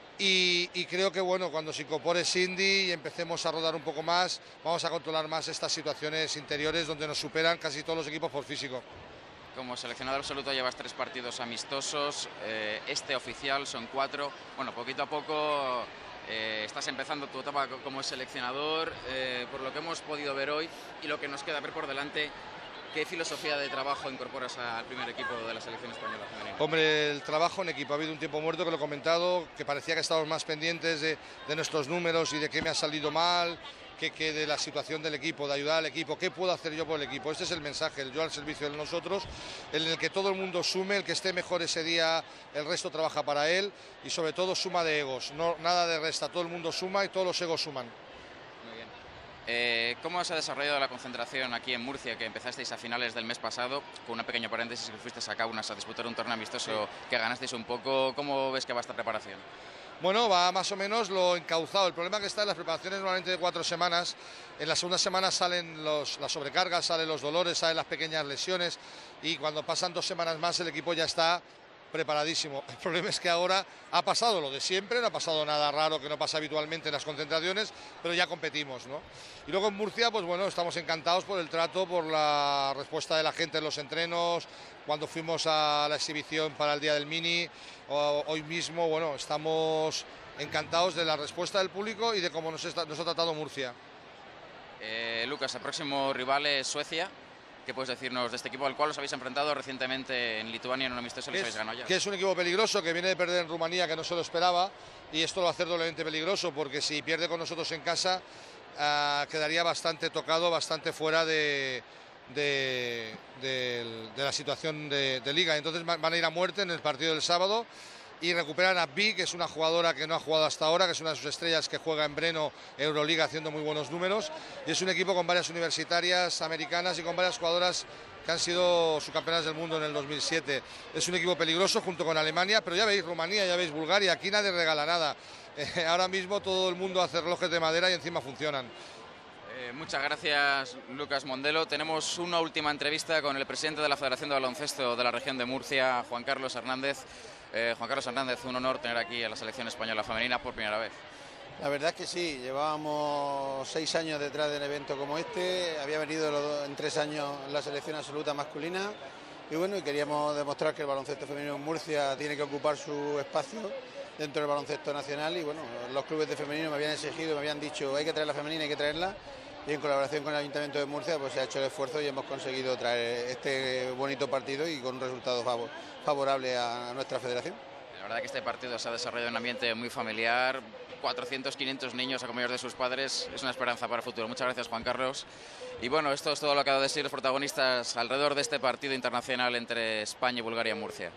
y, y creo que bueno, cuando se incorpore Cindy y empecemos a rodar un poco más, vamos a controlar más estas situaciones interiores donde nos superan casi todos los equipos por físico. Como seleccionador absoluto llevas tres partidos amistosos, eh, este oficial son cuatro. Bueno, poquito a poco eh, estás empezando tu etapa como seleccionador, eh, por lo que hemos podido ver hoy y lo que nos queda ver por delante. ¿Qué filosofía de trabajo incorporas al primer equipo de la selección española femenina? Hombre, el trabajo en equipo. Ha habido un tiempo muerto, que lo he comentado, que parecía que estábamos más pendientes de, de nuestros números y de qué me ha salido mal, que, que de la situación del equipo, de ayudar al equipo. ¿Qué puedo hacer yo por el equipo? Este es el mensaje, el yo al servicio de nosotros, en el que todo el mundo sume, el que esté mejor ese día, el resto trabaja para él y sobre todo suma de egos. No, nada de resta, todo el mundo suma y todos los egos suman. Eh, ¿Cómo se ha desarrollado la concentración aquí en Murcia, que empezasteis a finales del mes pasado, con una pequeña paréntesis que fuisteis a Kaunas a disputar un torneo amistoso sí. que ganasteis un poco? ¿Cómo ves que va esta preparación? Bueno, va más o menos lo encauzado. El problema que está en las preparaciones normalmente de cuatro semanas. En la segunda semana salen los, las sobrecargas, salen los dolores, salen las pequeñas lesiones y cuando pasan dos semanas más el equipo ya está preparadísimo. El problema es que ahora ha pasado lo de siempre, no ha pasado nada raro que no pasa habitualmente en las concentraciones, pero ya competimos, ¿no? Y luego en Murcia, pues bueno, estamos encantados por el trato, por la respuesta de la gente en los entrenos, cuando fuimos a la exhibición para el Día del Mini, o, hoy mismo, bueno, estamos encantados de la respuesta del público y de cómo nos, está, nos ha tratado Murcia. Eh, Lucas, el próximo rival es Suecia. ¿Qué puedes decirnos de este equipo al cual os habéis enfrentado recientemente en Lituania en un amistoso y los habéis ganado ya? Que es un equipo peligroso, que viene de perder en Rumanía, que no se lo esperaba, y esto lo va a hacer doblemente peligroso, porque si pierde con nosotros en casa, uh, quedaría bastante tocado, bastante fuera de, de, de, de la situación de, de liga. Entonces van a ir a muerte en el partido del sábado y recuperan a Vi, que es una jugadora que no ha jugado hasta ahora, que es una de sus estrellas, que juega en Breno, Euroliga, haciendo muy buenos números, y es un equipo con varias universitarias americanas y con varias jugadoras que han sido subcampeonas del mundo en el dos mil siete. Es un equipo peligroso junto con Alemania, pero ya veis Rumanía, ya veis Bulgaria, aquí nadie regala nada. Eh, ahora mismo todo el mundo hace relojes de madera y encima funcionan. Eh, muchas gracias, Lucas Mondelo. Tenemos una última entrevista con el presidente de la Federación de Baloncesto de la región de Murcia, Juan Carlos Hernández. Eh, Juan Carlos Hernández, un honor tener aquí a la selección española femenina por primera vez. La verdad es que sí, llevábamos seis años detrás de un evento como este, había venido los, en tres años la selección absoluta masculina y bueno, y queríamos demostrar que el baloncesto femenino en Murcia tiene que ocupar su espacio dentro del baloncesto nacional y bueno, los clubes de femenino me habían exigido, me habían dicho hay que traer la femenina, hay que traerla y en colaboración con el Ayuntamiento de Murcia pues se ha hecho el esfuerzo y hemos conseguido traer este bonito partido y con un resultado favor, favorable a nuestra federación. La verdad que este partido se ha desarrollado en un ambiente muy familiar, cuatrocientos, quinientos niños acompañados de sus padres, es una esperanza para el futuro. Muchas gracias, Juan Carlos. Y bueno, esto es todo lo que ha dado de sí los protagonistas alrededor de este partido internacional entre España y Bulgaria en Murcia.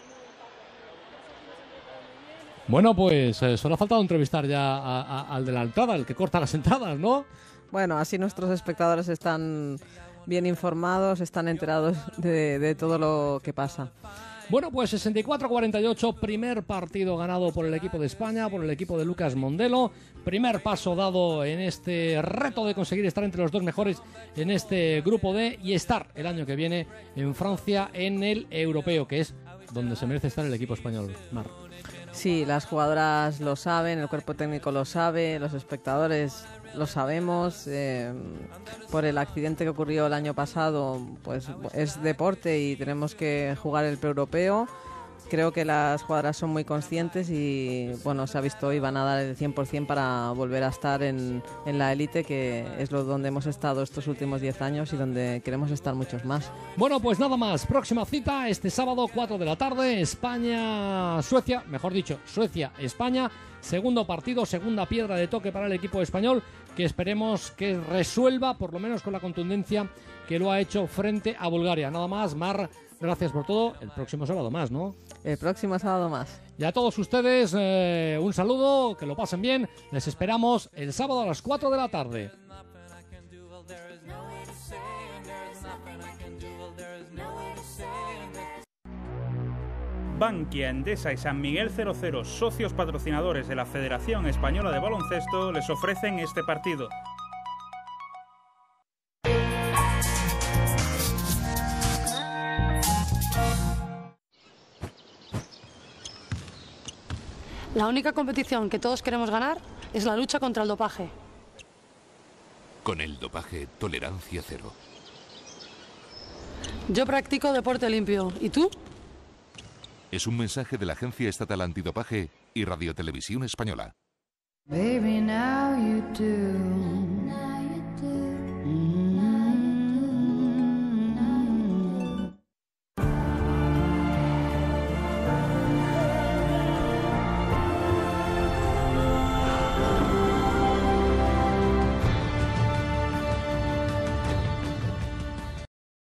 Bueno, pues eh, solo ha faltado entrevistar ya a, a, al de la entrada, el que corta las entradas, ¿no? Bueno, así nuestros espectadores están bien informados, están enterados de, de todo lo que pasa. Bueno, pues sesenta y cuatro a cuarenta y ocho, primer partido ganado por el equipo de España, por el equipo de Lucas Mondelo. Primer paso dado en este reto de conseguir estar entre los dos mejores en este grupo D y estar el año que viene en Francia en el europeo, que es donde se merece estar el equipo español. Mar. Sí, las jugadoras lo saben, el cuerpo técnico lo sabe, los espectadores lo sabemos. Eh, por el accidente que ocurrió el año pasado, pues es deporte y tenemos que jugar el pre-europeo. Creo que las jugadoras son muy conscientes y bueno, se ha visto hoy van a dar el cien por ciento para volver a estar en, en la élite, que es lo donde hemos estado estos últimos diez años y donde queremos estar muchos más. Bueno, pues nada más, próxima cita este sábado cuatro de la tarde, España-Suecia, mejor dicho, Suecia-España, segundo partido, segunda piedra de toque para el equipo español, que esperemos que resuelva, por lo menos con la contundencia que lo ha hecho frente a Bulgaria. Nada más, Mar, gracias por todo. El próximo sábado más, ¿no? El próximo sábado más. Y a todos ustedes, eh, un saludo, que lo pasen bien. Les esperamos el sábado a las cuatro de la tarde. Bankia, Endesa y San Miguel cero cero, socios patrocinadores de la Federación Española de Baloncesto, les ofrecen este partido. La única competición que todos queremos ganar es la lucha contra el dopaje. Con el dopaje, tolerancia cero. Yo practico deporte limpio. ¿Y tú? Es un mensaje de la Agencia Estatal Antidopaje y Radio Televisión Española. Baby, now you do.